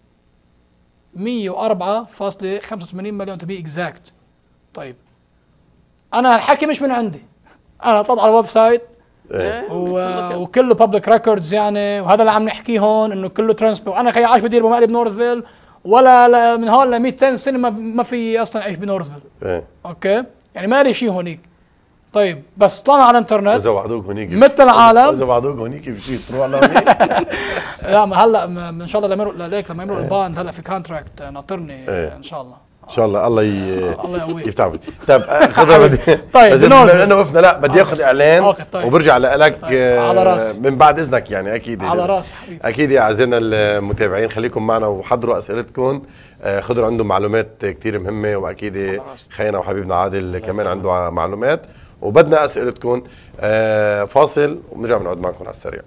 مية وأربعة فاصلة خمسة وثمانين مليون تبي اكزاكت. طيب انا الحكي مش من عندي انا طلعت على الويب سايت ايه و- وكله بابليك ريكوردز يعني وهذا اللي عم نحكيه هون انه كله ترانسبير وانا خي عايش بدير بمقلب بنورثفيل ولا لا من هون ل مئتين سنه ما, ما في اصلا اعيش بنورثفيل. ايه اوكي يعني ما لي شيء هونيك. طيب بس طلعنا على الانترنت اذا وعدوك هونيك مثل العالم اذا وعدوك هونيك بشي تروح لهونيك لا ما هلا ما- ان شاء الله لما يمرق ليك لما يمرق الباند هلا في كونتراكت ناطرني إيه. ان شاء الله ان شاء الله الله ي... الله يقويك. يفتح بك. طيب آه، خضر بدي طيب، بس بنورث. بما انه وقفنا لا بدي اخذ اعلان أوكي، طيب. وبرجع لك طيب، على راسي. من بعد اذنك يعني اكيد على راسي حبيبي. اكيد يا اعزائنا المتابعين خليكم معنا وحضروا اسئلتكم. آه، خضر عنده معلومات كتير مهمه واكيد راسي. خينا وحبيبنا عادل كمان عنده معلومات وبدنا اسئلتكم. آه، فاصل وبنرجع بنقعد معكم على السريع.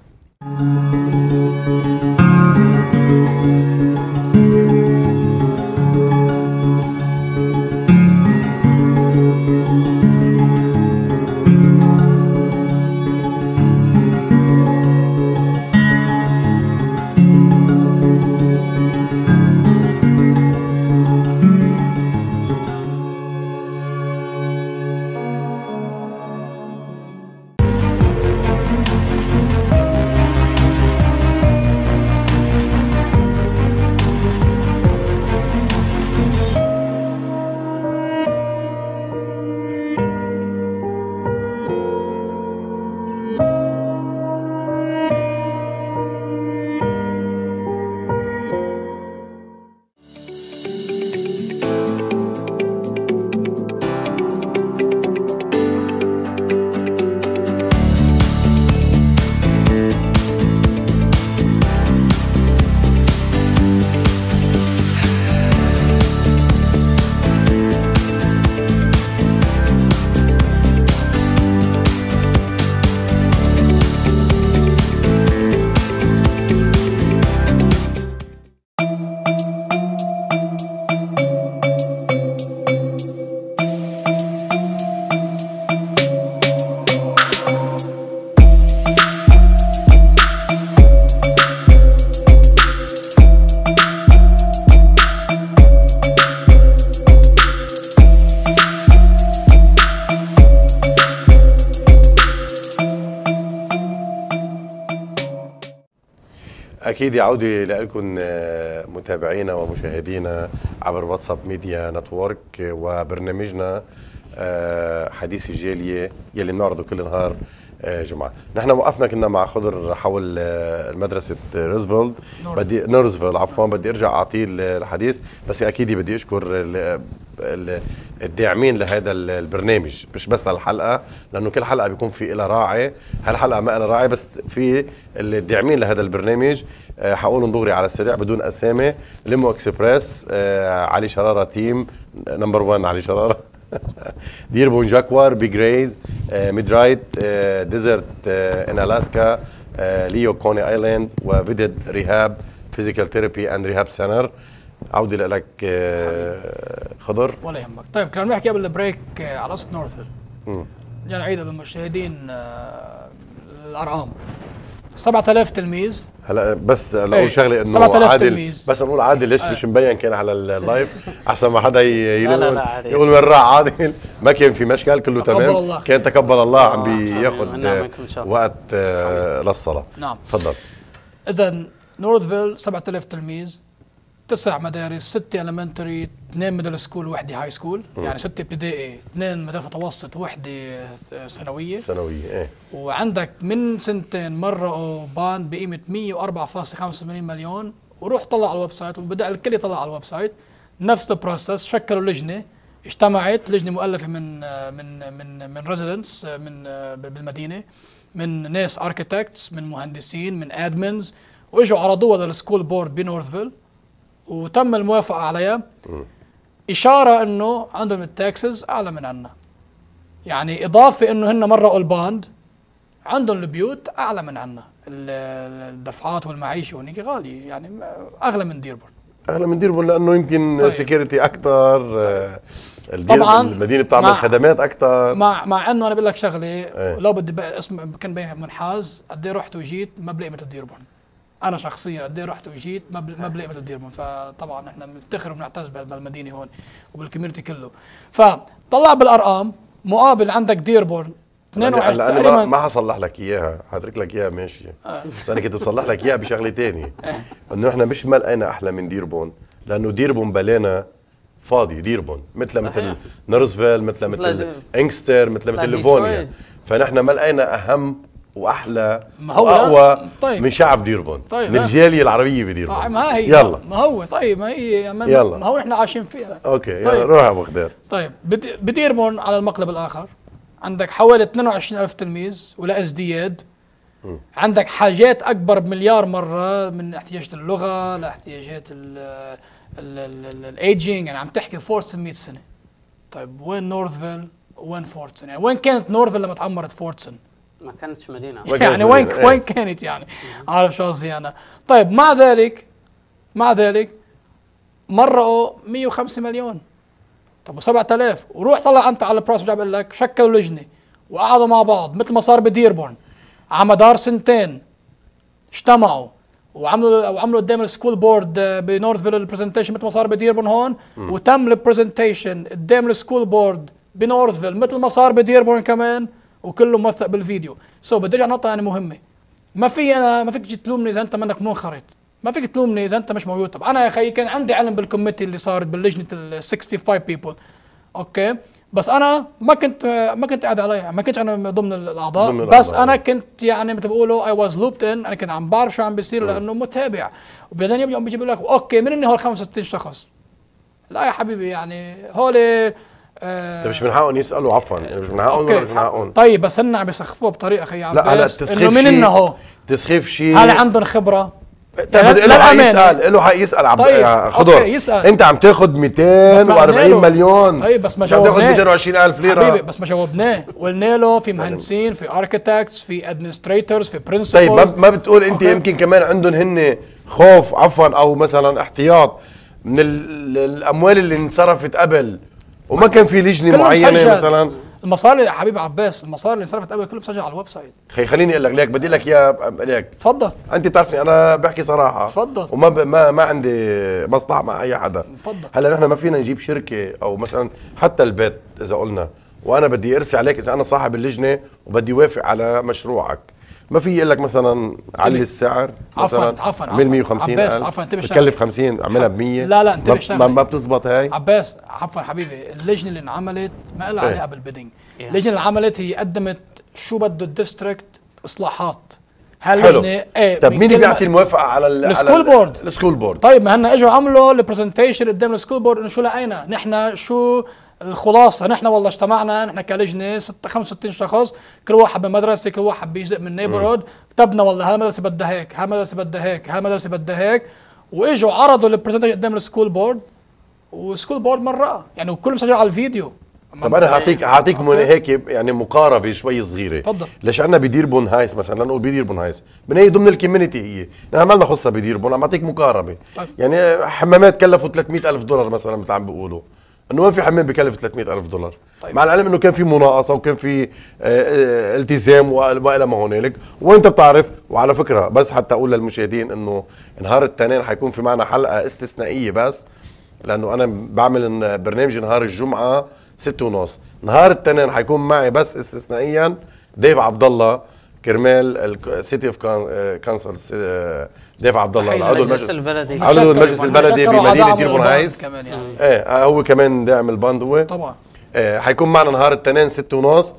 اكيد عودة لكم متابعينا ومشاهدينا عبر واتساب ميديا نتورك وبرنامجنا حديث الجالية يلي بنعرضه كل نهار جمعة. نحن وقفنا كنا مع خضر حول مدرسة روزفلت بدي نورزفيل عفوا بدي ارجع اعطيه الحديث، بس اكيد بدي اشكر الداعمين لهذا البرنامج، مش بس الحلقة لانه كل حلقة بيكون في لها راعي، هالحلقة ما لها راعي بس في الداعمين لهذا البرنامج. حقولهم دغري على السريع بدون اسامي: ليمو اكسبريس، علي شرارة تيم نمبر واحد علي شرارة ديربون جاكوار، بيج ريز، ميدرايت، ديزرت ان الاسكا، ليو كوني ايلاند، وفيدد ريهاب فيزيكال ثيرابي اند ريهاب سنتر. عودي لك خضر. ولا يهمك. طيب كنا بنحكي قبل البريك على قصه نورثفيل. يعني عيد للمشاهدين الارقام: سبعة آلاف تلميذ. هلا بس لاقول شغله انه عادل، بس نقول عادل ليش مش مبين كان على اللايف احسن ما حدا يقول يقول وين راح عادل. ما كان في مشكل، كله تمام، كان تقبل الله عم بياخذ وقت للصلاه. نعم تفضل. اذا نورثفيل سبعة آلاف تلميذ، تسع مدارس، ستة المنتري، اثنين ميدل سكول، وحده هاي سكول، يعني ستة ابتدائي، اثنين مدارس متوسط، وحده ثانويه ثانويه ايه. وعندك من سنتين مرقوا باند بقيمه مية وأربعة فاصلة خمسة وثمانين مليون. وروح طلع على الويب سايت، وبدأ الكل يطلع على الويب سايت نفس البروسس. شكلوا لجنه، اجتمعت لجنه مؤلفه من من من من ريزيدنتس من بالمدينه، من ناس اركيتكتس، من مهندسين، من ادمنز، واجوا عرضوها للسكول بورد بنورثفيل وتم الموافقه عليها. اشاره انه عندهم التاكسز اعلى من عنا، يعني اضافه انه هن مرقوا الباند، عندهم البيوت اعلى من عنا، الدفعات والمعيشه هنيك غاليه، يعني اغلى من ديربون. اغلى من ديربون لانه يمكن طيب. سكيورتي اكثر، طبعا المدينه بتعمل خدمات اكثر. مع مع انه انا بقول لك شغله ايه. لو بدي اسم كان بين منحاز قد ايه رحت وجيت ما بلاقي مثل ديربون. انا شخصيا قد ايه رحت وجيت ما ما بلاقي مثل ديربون، فطبعا احنا بنفتخر وبنعتز بالمدينه هون وبالكوميونتي كله. فطلع بالارقام مقابل عندك ديربون اثنين وعشرين تقريبا. ما حصلح لك اياها، حترك لك اياها ماشي. بس انا كنت بصلح لك اياها بشغله ثانيه، انه احنا مش ما لقينا احلى من ديربون، لانه ديربون بلانا فاضي. ديربون مثل مثل نورثفيل، مثل مثل انكستر، مثل مثل ليفونيا، فنحن ما لقينا اهم واحلى واقوى طيب. من شعب ديربون، طيب. من الجاليه العربيه بديربون. طيب ما هي يلا ما هو طيب ما هي ما, يلا. ما هو احنا عايشين فيها. اوكي يلا طيب. روح يا ابو خضير. طيب بديربون على المقلب الاخر عندك حوالي اثنين وعشرين ألف تلميذ ولا ازدياد. م. عندك حاجات اكبر بمليار مره، من احتياجات اللغه لاحتياجات الايجينج، يعني عم تحكي فورتسون مئة سنه. طيب وين نورثفيل وين فورتسون؟ يعني وين كانت نورثفيل لما تعمرت فورتسون؟ ما كانتش مدينه يعني وين ايه. وين كانت يعني؟ عارف شو قصدي انا؟ طيب مع ذلك مع ذلك مرقوا مية وخمسة مليون. طب وسبعة آلاف، وروح طلع انت على البروسس. بدي بقول لك شكلوا لجنه وقعدوا مع بعض مثل ما صار بديربون على مدار سنتين، اجتمعوا وعملوا وعملوا قدام السكول بورد بنورثفيل البرزنتيشن مثل ما صار بديربون هون، م. وتم البرزنتيشن قدام السكول بورد بنورثفيل مثل ما صار بديربون كمان، وكله موثق بالفيديو. سو بدي ارجع نقطه يعني مهمه. ما في انا ما فيك تجي تلومني اذا انت منك منخرط، ما فيك تلومني اذا انت مش موجود. طب انا يا اخي كان عندي علم بالكوميتي اللي صارت باللجنه ال خمسة وستين بيبل، اوكي، بس انا ما كنت ما كنت قاعد عليها، ما كنتش انا ضمن الاعضاء، ضمن بس الأعضاء. انا كنت يعني مثل بيقولوا اي واز لوبد ان، انا كنت عم بعرف شو عم بيصير لانه متابع. وبعدين يوم بيجيب لك اوكي من اني هول خمسة وستين شخص. لا يا حبيبي يعني هول انت مش من حقهم يسالوا، عفوا يعني مش من حقهم ولا مش من حقهم. طيب بس هن عم بيسخفوها بطريقه خي عباس انه من انه هو تسخيف شيء. هل عندهم خبره؟ طيب له حق يسال، له حق يسال عبد طيب. خضر يسأل. انت عم تاخذ مئتين وأربعين مليون. طيب بس ما جاوبناه، عم تاخذ مئتين وعشرين ألف ليره حبيبي، بس ما جاوبناه. قلنا له في مهندسين، في اركيتكتس، في ادمنستريتورز، في برنسبلز. طيب ما, ما بتقول انت أوكي. يمكن كمان عندهم هن خوف عفوا او مثلا احتياط من الاموال اللي انصرفت قبل وما كان في لجنه معينه مسجل. مثلا المصاري يا حبيبي عباس، المصاري اللي انصرفت قبل كله مسجل على الويب سايت. خي خليني اقول لك ليك بدي لك اياه ليك. تفضل. انت بتعرفني انا بحكي صراحه. تفضل. وما ب... ما ما عندي مصلحه مع اي حدا. تفضل. هلا نحن ما فينا نجيب شركه او مثلا حتى البيت اذا قلنا وانا بدي ارسي عليك اذا انا صاحب اللجنه وبدي وافق على مشروعك، ما في يقول لك مثلا علي السعر مثلا عفوا عفوا اعمل مية وخمسين عباس ألف، عفوا انتبه بتكلف خمسين اعملها ب مية. لا لا انتبه ما, شغلة. ما, ما بتزبط هاي. عباس عفوا حبيبي، اللجنه اللي انعملت ما لها ايه. علاقه بالبيدنج. Yeah. اللجنه اللي عملت هي قدمت شو بده الديستريكت اصلاحات. حلو. هاللجنه ايه طب من مين اللي كلمة- بيعطي الموافقه على ال السكول بورد. السكول بورد. طيب ما هن اجوا عملوا البرزنتيشن قدام السكول بورد انه شو لقينا نحن، شو الخلاصه. نحن والله اجتمعنا نحن كلجنه ستة خمسة وستين شخص، كل واحد بمدرسه، كل واحد بيجزء من نيبرهود، كتبنا والله هالمدرسه بدها هيك، هالمدرسه بدها هيك، هالمدرسه بدها هيك، واجوا عرضوا البرزنتيشن قدام السكول بورد، والسكول بورد مرقها يعني، وكل مسجل على الفيديو. طب انا هعطيك هعطيك من أوكي. هيك يعني مقاربه شوي صغيره. تفضل. ليش عندنا بديربون هايس مثلا، نقول بديربون هايس من هي ضمن الكوميونتي، هي نحن ما لنا خصها بديربون، عم اعطيك مقاربه. طيب. يعني حمامات كلفوا ثلاثمية ألف دولار مثلا، مثل عم بيقولوا انه ما في حمام بكلف ثلاثمية ألف دولار. طيب. مع العلم انه كان في مناقصه وكان في آه، آه، التزام والى ما هنالك، وانت بتعرف. وعلى فكره بس حتى اقول للمشاهدين انه نهار التنين حيكون في معنا حلقه استثنائيه، بس لانه انا بعمل برنامج نهار الجمعه ستة ونص، نهار التنين حيكون معي بس استثنائيا ديف عبد الله كرمال السيتي اوف كانسل. ديف عبد الله تحية عضو المجلس المجلس البلدي. عضو المجلس البلدي شكروا بمدينه أعضاء ديربون الباند هايس. كمان يعني. ايه هو كمان داعم الباند هو طبعا. آه حيكون معنا نهار التنين ستة ونص.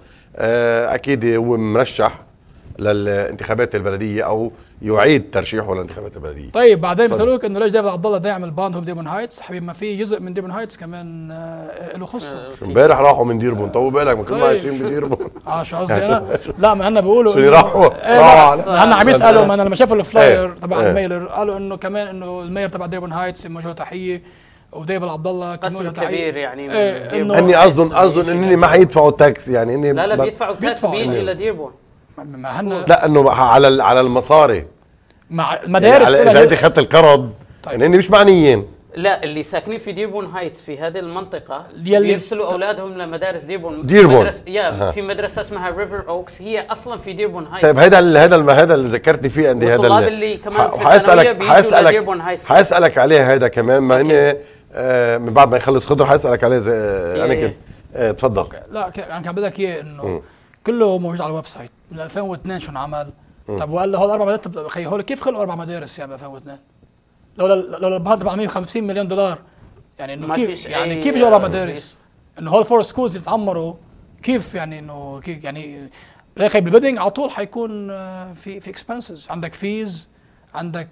آه اكيد هو مرشح للانتخابات البلديه او يعيد ترشيحه للانتخابات البلديه. طيب بعدين تفضل. بيسالوك انه ليش ديفيد عبد الله داعم الباند هم ديبون هايتس. حبيبي ما في جزء من ديبون هايتس كمان آه، له خصه. شو امبارح راحوا من ديربون، طول بالك ما كنا طيب. عايشين بديربون. اه شو قصدي انا؟ لا ما هن بيقولوا شو إنه- راحوا إيه راحوا لا، على- ما هن عم يسالوا، ما انا لما شافوا الفلاير إيه. تبع إيه. الميلر قالوا انه كمان انه المير تبع ديبون هايتس موجه له تحيه، وديفيد عبد الله كان قسم موجه تحيه. كبير يعني من إيه، ديربون. إنه- هني قصدهم قصدهم انني ما حيدفعوا تاكس يعني اني لا لا ب- بيدفعوا تاكس بيدفعوا. بيجي إيه. لديربون. ما- ما هن لا انه على ال- على المصاري مع يعني المدارس على- إلها اذا انت جزء- اخذت القرض طيب. يعني اني مش معنيين. لا اللي ساكنين في ديربون هايتس في هذه المنطقة يلي- بيرسلوا أولادهم لمدارس ديربون. ديربون. مدرسة يا أها. في مدرسة اسمها ريفر أوكس، هي أصلا في ديربون هايتس. طيب هيدا ال- هيدا ال- هذا اللي ذكرتني فيه عندي هذا والطلاب ال- اللي كمان في ح- حاسألك الثانوية بيجوا حاسألك لديربون هاي سكول. حاسألك عليه هيدا كمان، ما أوكي. هني آه من بعد ما يخلص خضر حاسألك عليه زي آه انا إيه. كنت آه تفضل. لا ك- انا كان بدي لك اياه انه كله موجود على الويب سايت من ألفين واثنين شو انعمل. طب وقال له هول اربع مدارس، طب خي هول كيف خلقوا اربع مدارس يعني ب ألفين واثنين؟ لولا لولا البهاد تبع مية وخمسين مليون دولار يعني انه ما كيف فيش يعني أي- كيف اجوا اربع آه، مدارس؟ انه هول فور سكولز اللي تعمروا كيف يعني انه كيف يعني يا اخي بالبيدنج على طول حيكون آه، في في اكسبنسز، عندك فيز، عندك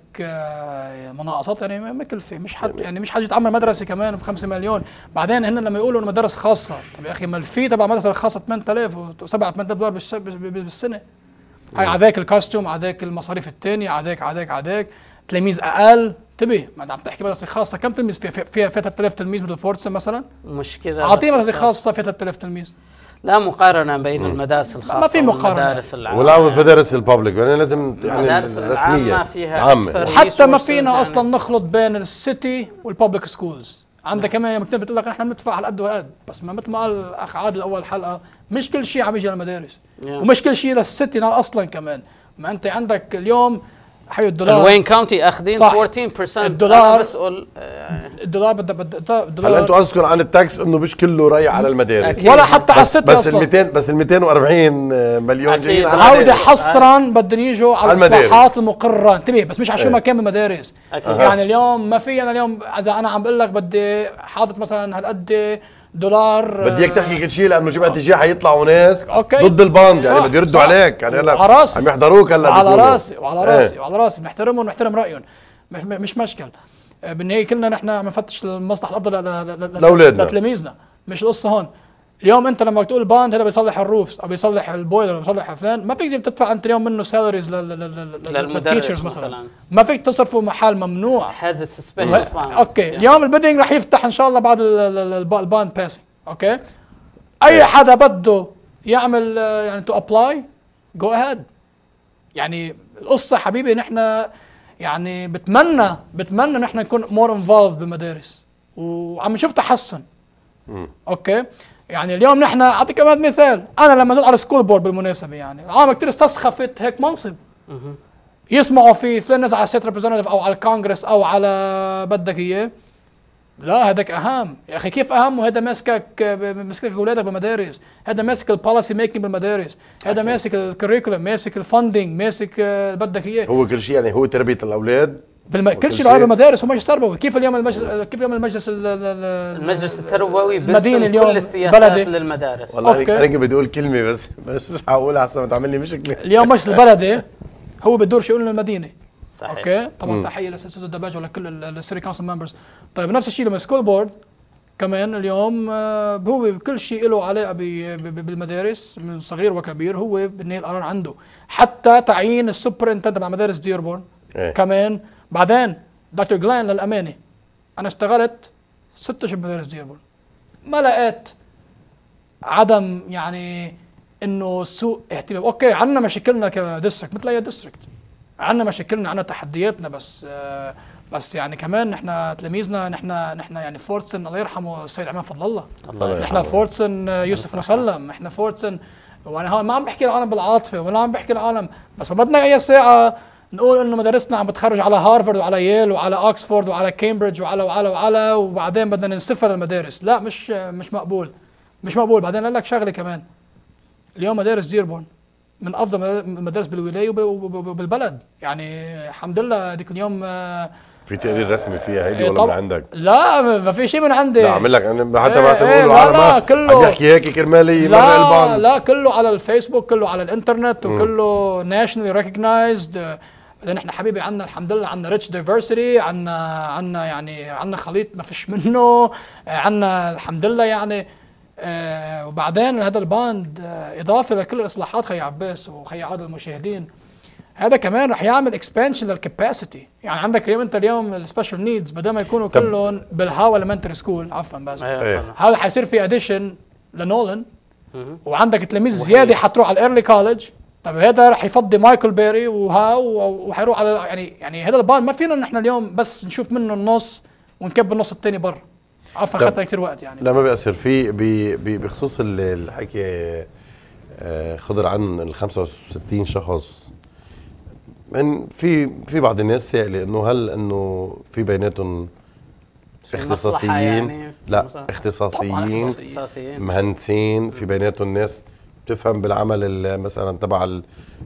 آه، مناقصات يعني ما- مكلفه، مش حد يعني مش حد يتعمر مدرسه كمان ب خمسة مليون. بعدين هن لما يقولوا انه مدارس خاصه، طب يا اخي ما الفي تبع المدرسه الخاصه ثمانية آلاف و7 ثمانية آلاف دولار بالش- بالسنه. هاي على ذاك الكاستوم، على ذاك المصاريف الثانيه، على ذاك على ذاك على ذاك تلاميذ اقل. انتبه ما انت عم تحكي مدرسه خاصه، كم تلميذ فيها فيها فيها ثلاثة آلاف تلميذ مثل فورتسون مثلا؟ مش كذا اعطيه بس مدرسه صار- خاصه فيها ثلاثة آلاف تلميذ. لا مقارنة بين المدارس الخاصة ما في مقارنة. والمدارس العامة. ولا المدارس البابليك يعني لازم يعني المدارس العامة الرسميه فيها عامه. أكثر. وحتى ما resources فينا يعني. اصلا نخلط بين السيتي والبابليك سكولز. عندك كمان مكتب بتقول لك احنا بندفع على قد وقد، بس ما مثل ما قال الاخ عادل اول حلقه، مش كل شيء عم يجي للمدارس Yeah. ومش كل شيء للسيتي اصلا كمان. ما انت عندك اليوم حي الدولار الوين كاونتي اخذين صح. أربعتاشر بالمية. الدولار- أنا بسأل آه، الدولار بدها بدها هلا الدولار انتوا قصدكم عن التاكس انه مش كله رايح على المدارس، أكيد. ولا حتى على بس السيتي بس ال اصلا. مئتين بس ال مئتين وأربعين مليون أكيد. جايين على هودي المدارس. حصرا بدهم يجوا على على المدارس. الاصلاحات المقرره. انتبه بس مش على شو إيه. ما كان بالمدارس. أكيد. يعني اليوم ما في انا اليوم اذا انا عم بقول لك بدي حاطط مثلا هالقد دولار بدي اياك تحكي كل شيء لانه جمعة الجاي حيطلعوا ناس أوكي. ضد الباند يعني صح، بده يردوا صح. عليك يعني هلا وعلى راسي. عم يحضروك هلا وعلى بيقولوا. راسي وعلى إيه. راسي وعلى راسي بنحترمهم ونحترم رايهم، مش مش مشكل. آه، بالنهايه كلنا نحن عم نفتش المصلحه الافضل ل- ل- ل- لأولادنا. لتلاميذنا، مش القصه هون. اليوم انت لما تقول باند هذا بيصلح الروفز او بيصلح البويلر او بيصلح فلان، ما فيك تدفع انت اليوم منه سالاريز للمدرس للتيتشرز مثلا. مثلاً. ما فيك تصرفوا محل ممنوع. has its special fund. اوكي Yeah. اليوم البيدنج رح يفتح ان شاء الله بعد ال- ال- ال- الب- الباند باسنج. اوكي اي حدا بده يعمل آه، يعني تو ابلاي جو اهيد. يعني القصه حبيبي نحن يعني بتمنى بتمنى نحن نكون مور انفولد بالمدارس وعم نشوف تحسن. اوكي يعني اليوم نحن اعطيك كمان مثال، انا لما زلت على السكول بورد بالمناسبه يعني عام كثير استسخفت هيك منصب يسمعوا فيه فلان نزل على ستيت ريبريزنتيف او على الكونغرس او على بدك اياه لا هذاك اهم يا اخي. كيف اهم وهذا ماسكك ماسكك اولادك بالمدارس، هذا ماسك البوليسي ميكينج بالمدارس، هذا ماسك الكريكولم، ماسك الفندنج، ماسك اللي بدك اياه. هو كل شيء يعني هو تربيه الاولاد بالم... كل شيء على المدارس ومجلس تربوي. كيف اليوم المجلس كيف اليوم المجلس ال... ال... المجلس التربوي المدينة بيرسم اليوم كل السياسات بلدي. للمدارس. والله أوكي. انا بدي اقول كلمه بس مش حقولها احسن ما تعمل لي مشكله. اليوم مجلس البلدي هو بدور شؤون المدينه. صحيح. اوكي طبعا تحيه للاستاذ الدباج ولكل السيري كونسل ممبرز. طيب نفس الشيء لما سكول بورد كمان اليوم آه هو كل شيء له علاقه بالمدارس من صغير وكبير هو بالنهايه القرار عنده. حتى تعيين السوبرنتند مع مدارس ديربورن إيه. كمان. بعدين دكتور جلان للامانه انا اشتغلت ست اشهر بمدارس ديربورن ما لقيت عدم يعني انه سوء اهتمام. اوكي عندنا مشاكلنا كديستريكت مثل اي ديستريكت، عندنا مشاكلنا، عندنا تحدياتنا، بس آه بس يعني كمان نحن تلاميذنا نحن نحن يعني فورتسون الله يرحمه السيد عماد فضل الله، الله نحن فورتسون يوسف مسلم، نحن فورتسون. وانا هون ما عم بحكي العالم بالعاطفه ولا عم بحكي العالم، بس ما بدنا اي ساعه نقول انه مدارسنا عم بتخرج على هارفارد وعلى ييل وعلى اوكسفورد وعلى كامبريدج وعلى وعلى وعلى وبعدين بدنا ننسفها للمدارس. لا مش مش مقبول، مش مقبول. بعدين اقول لك شغله كمان، اليوم مدارس ديربورن من افضل المدارس بالولايه وبالبلد. يعني الحمد لله هذيك اليوم في تقرير رسمي فيها هيدي ولا من عندك؟ لا ما في شيء من عندي. لا عامل لك انا حتى ايه ما ايه بقول لا لا كله عم يحكي هيك كرمالي لا البان. لا كله على الفيسبوك، كله على الانترنت، وكله ناشونالي ريكوجنايزد. لان احنا حبيبي عندنا الحمد لله عندنا ريتش دايفرسيتي، عندنا عندنا يعني عندنا خليط ما فيش منه، عندنا الحمد لله يعني. آه وبعدين هذا الباند آه اضافه لكل الاصلاحات خي عباس وخي عادل المشاهدين، هذا كمان رح يعمل اكسبانشن للكاباسيتي. يعني عندك اليوم انت اليوم السبيشال نيدز بدل ما يكونوا كلهم بالهاو المنتري سكول عفوا بس أيوة. هذا حيصير في اديشن لنولن، وعندك تلاميذ زياده حتروح على الايرلي كولج. طيب هذا رح يفضي مايكل بيري وها وحيروح على يعني يعني هذا الباند ما فينا نحن اليوم بس نشوف منه النص ونكب النص الثاني برا. عفوا اخذنا كثير وقت يعني. لا ما بيأثر في بخصوص الحكي آه خضر عن ال خمسة وستين شخص. من في في بعض الناس سائله انه هل انه في بيناتهم اختصاصيين يعني لا اختصاصيين, اختصاصيين مهندسين، في بيناتهم ناس بتفهم بالعمل مثلا تبع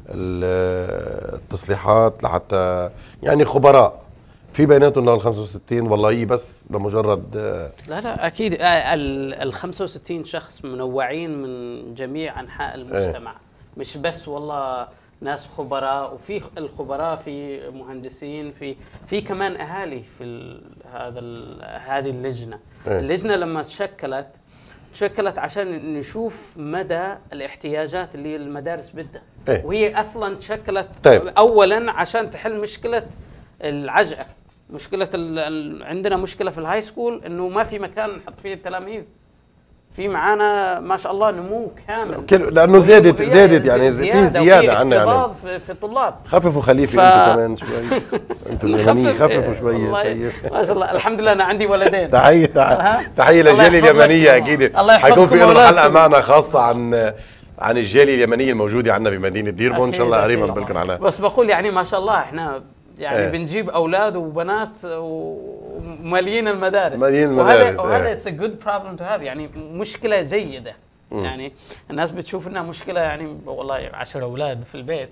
التصليحات لحتى يعني خبراء في بيناتهم ال خمسة وستين والله هي بس بمجرد لا لا اكيد ال خمسة وستين شخص منوعين من جميع انحاء المجتمع. ايه. مش بس والله ناس خبراء، وفي الخبراء في مهندسين، في في كمان اهالي في هذا هذه اللجنه. ايه. اللجنه لما تشكلت تشكلت عشان نشوف مدى الاحتياجات اللي المدارس بدها. ايه. وهي اصلا تشكلت طيب. اولا عشان تحل مشكله العجقه، مشكله عندنا مشكله في الهاي سكول انه ما في مكان نحط فيه التلاميذ. في معانا ما شاء الله نمو كامل لانه زادت زادت يعني في زياده عنا يعني في, في الطلاب. خففوا خليفه ف... انتم كمان شوي انتم اليمنيه خففوا شوي. ما شاء الله الحمد لله انا عندي ولدين. تحيه تحيه للجاليه اليمنيه اكيد. حيكون في لنا حلقه معنا خاصه عن عن الجاليه اليمنيه الموجوده عندنا بمدينه ديربون ان شاء الله قريبا بلكن على. بس بقول يعني ما شاء الله احنا يعني ايه. بنجيب اولاد وبنات وماليين المدارس. ماليين المدارس. وهذا وهذا اتس ا جود بروبلم تو هاف، يعني مشكله جيده. م. يعني الناس بتشوف انها مشكله يعني والله عشرة اولاد في البيت.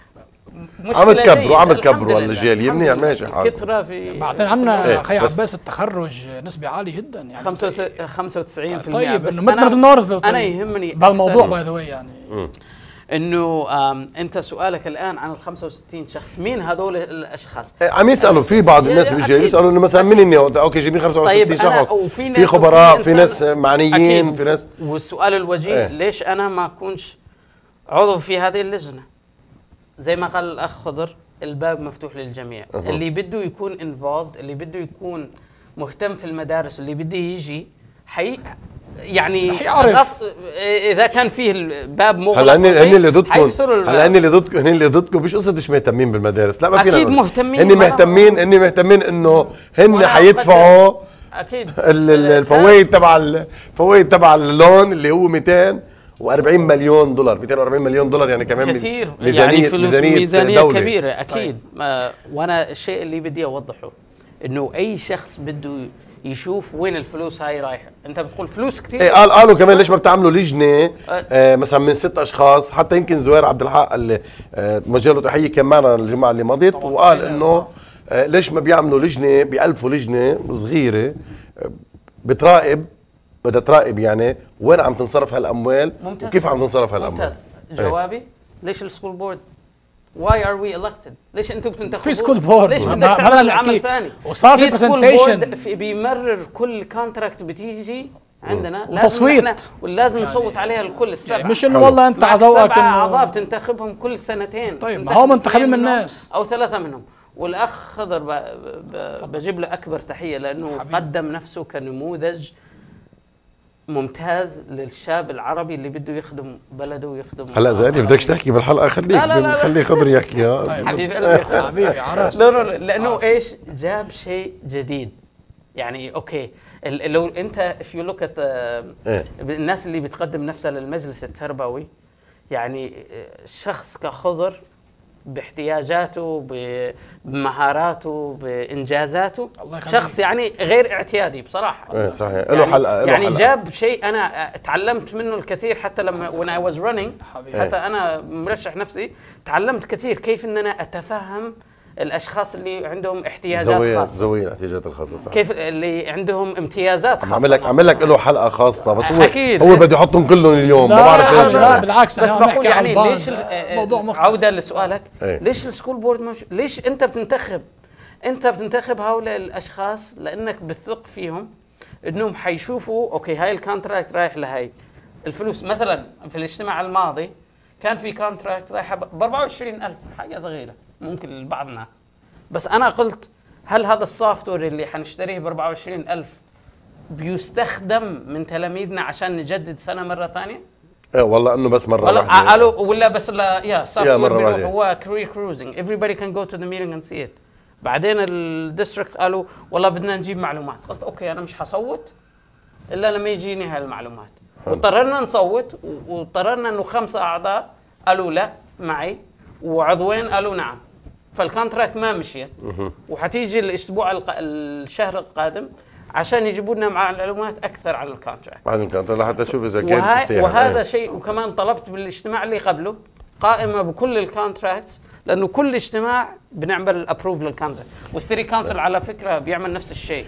عم تكبروا عم تكبروا الجاليه منيح ماشي حالكم. كثره في بعدين عندنا خي عباس التخرج نسبه عاليه جدا يعني خمسة وتسعين بالمئة. طيب انه مثل النورثفيل انا يهمني بالموضوع باي ذا واي يعني م. انه انت سؤالك الان عن ال خمسة وستين شخص، مين هذول الاشخاص؟ عم يسالوا في بعض الناس بيجي يسالوا انه مثلا مين انه اوكي جايبين خمسة وستين طيب شخص، في خبراء، في ناس معنيين، في ناس. والسؤال الوجيه ايه؟ ليش انا ما اكونش عضو في هذه اللجنه؟ زي ما قال الاخ خضر الباب مفتوح للجميع. أه. اللي بده يكون انفولد، اللي بده يكون مهتم في المدارس، اللي بده يجي حي يعني اذا كان فيه الباب مغلق. هلا هن اللي ضدكم هلا هن اللي ضدكم هن اللي ضدكم مش قصه مش مهتمين بالمدارس، لا ما فينا اكيد مهتمين، هن مهتمين هن مهتمين انه هن حيدفعوا اكيد الفوائد تبع الفوائد تبع اللون اللي هو مئتين وأربعين مليون دولار مئتين وأربعين مليون دولار يعني كمان كثير ميزانية يعني فلوس ميزانية, ميزانية كبيرة اكيد. طيب. وانا الشيء اللي بدي اوضحه انه اي شخص بده يشوف وين الفلوس هاي رايحه. انت بتقول فلوس كثير. ايه قال قالوا كمان ليش ما بتعملوا لجنه آه مثلا من ست اشخاص، حتى يمكن زوير عبد الحق اللي آه مجاله تحيه كان معنا الجمعه اللي مضت، وقال انه آه ليش ما بيعملوا لجنه، بيألفوا لجنه صغيره آه بتراقب، بدها تراقب يعني وين عم تنصرف هالاموال ممتاز. وكيف عم تنصرف هالاموال. ممتاز. جوابي ايه؟ ليش السكول بورد؟ واي ار وي elected؟ ليش انتم بتنتخبوا؟ في سكول بورد، ليش ما- بدك ما- تعمل ما عمل نحكي. ثاني؟ وصار في سكول presentation. بورد في- بيمرر كل كونتراكت بتيجي عندنا وتصويت. لازم إحنا- ولازم نصوت عليها الكل السبعه. يعني مش انه والله انت معك عذوقك سبعة انه اعضاء بتنتخبهم كل سنتين. طيب، ما تنتخب هو منتخبين اثنين من منهم الناس. او ثلاثه منهم. والاخ خضر ب... ب... بجيب له اكبر تحيه لانه حبيبي. قدم نفسه كنموذج ممتاز للشاب العربي اللي بده يخدم بلده ويخدم. هلا زيادة بدكش تحكي بالحلقه، خليك لا لا لا. خلي خضر يحكي. ها طيب. حبيب قلبي حبيبي عراس. لا لا لانه ايش جاب شيء جديد. يعني اوكي ال- لو انت if you look at uh, إيه. الناس اللي بتقدم نفسها للمجلس التربوي، يعني شخص كخضر باحتياجاته بمهاراته بانجازاته، الله يخليك. شخص يعني غير اعتيادي بصراحه. ايه صحيح، له يعني حلقه له يعني حلقة. جاب شيء انا تعلمت منه الكثير، حتى لما when I was running حبيبي. حتى انا مرشح نفسي تعلمت كثير كيف ان انا اتفهم الاشخاص اللي عندهم احتياجات زوية خاصه، زوية الاحتياجات الخاصه صح. كيف اللي عندهم امتيازات خاصه. عمل لك عمل لك له حلقه خاصه، بس هو أكيد. هو بده يحطهم كلهم اليوم، ما لا بعرف لا, ليش لا يعني. بالعكس بس انا بقول بحكي يعني عن ليش البعض. ال- موضوع مختلف. عوده لسؤالك، إيه. ليش السكول بورد مش... ليش انت بتنتخب؟ انت بتنتخب هؤلاء الاشخاص لانك بتثق فيهم انهم حيشوفوا اوكي هاي الكونتراكت رايح لهي الفلوس. مثلا في الاجتماع الماضي كان في كونتراكت رايحه ب أربعة وعشرين ألف، حاجه صغيره ممكن لبعض الناس، بس انا قلت هل هذا السوفت وير اللي حنشتريه ب أربعة وعشرين ألف بيستخدم من تلاميذنا عشان نجدد سنه مره ثانيه؟ ايه والله انه بس مره ولا واحده. قالوا ولا بس لا يا سوفت يا وير مرة بيروح واحدة. هو كارير كروزنج everybody can go to the meeting and see it. بعدين الديستريكت قالوا والله بدنا نجيب معلومات، قلت اوكي انا مش حصوت الا لما يجيني هاي المعلومات. واضطررنا نصوت و- واضطررنا انه خمسه اعضاء قالوا لا معي وعضوين قالوا نعم، فالكونتراكت ما مشيت. وحتيجي الاسبوع الق... الشهر القادم عشان يجيبوا لنا معلومات اكثر عن الكونتراكت. بعد الكونتر لحتى اشوف اذا كانت وهاي تستاهل. وهذا إيه. شيء. وكمان طلبت بالاجتماع اللي قبله قائمه بكل الكونتراكتس، لانه كل اجتماع بنعمل الابروف للكونتراكت. والسيتي كونسل على فكره بيعمل نفس الشيء.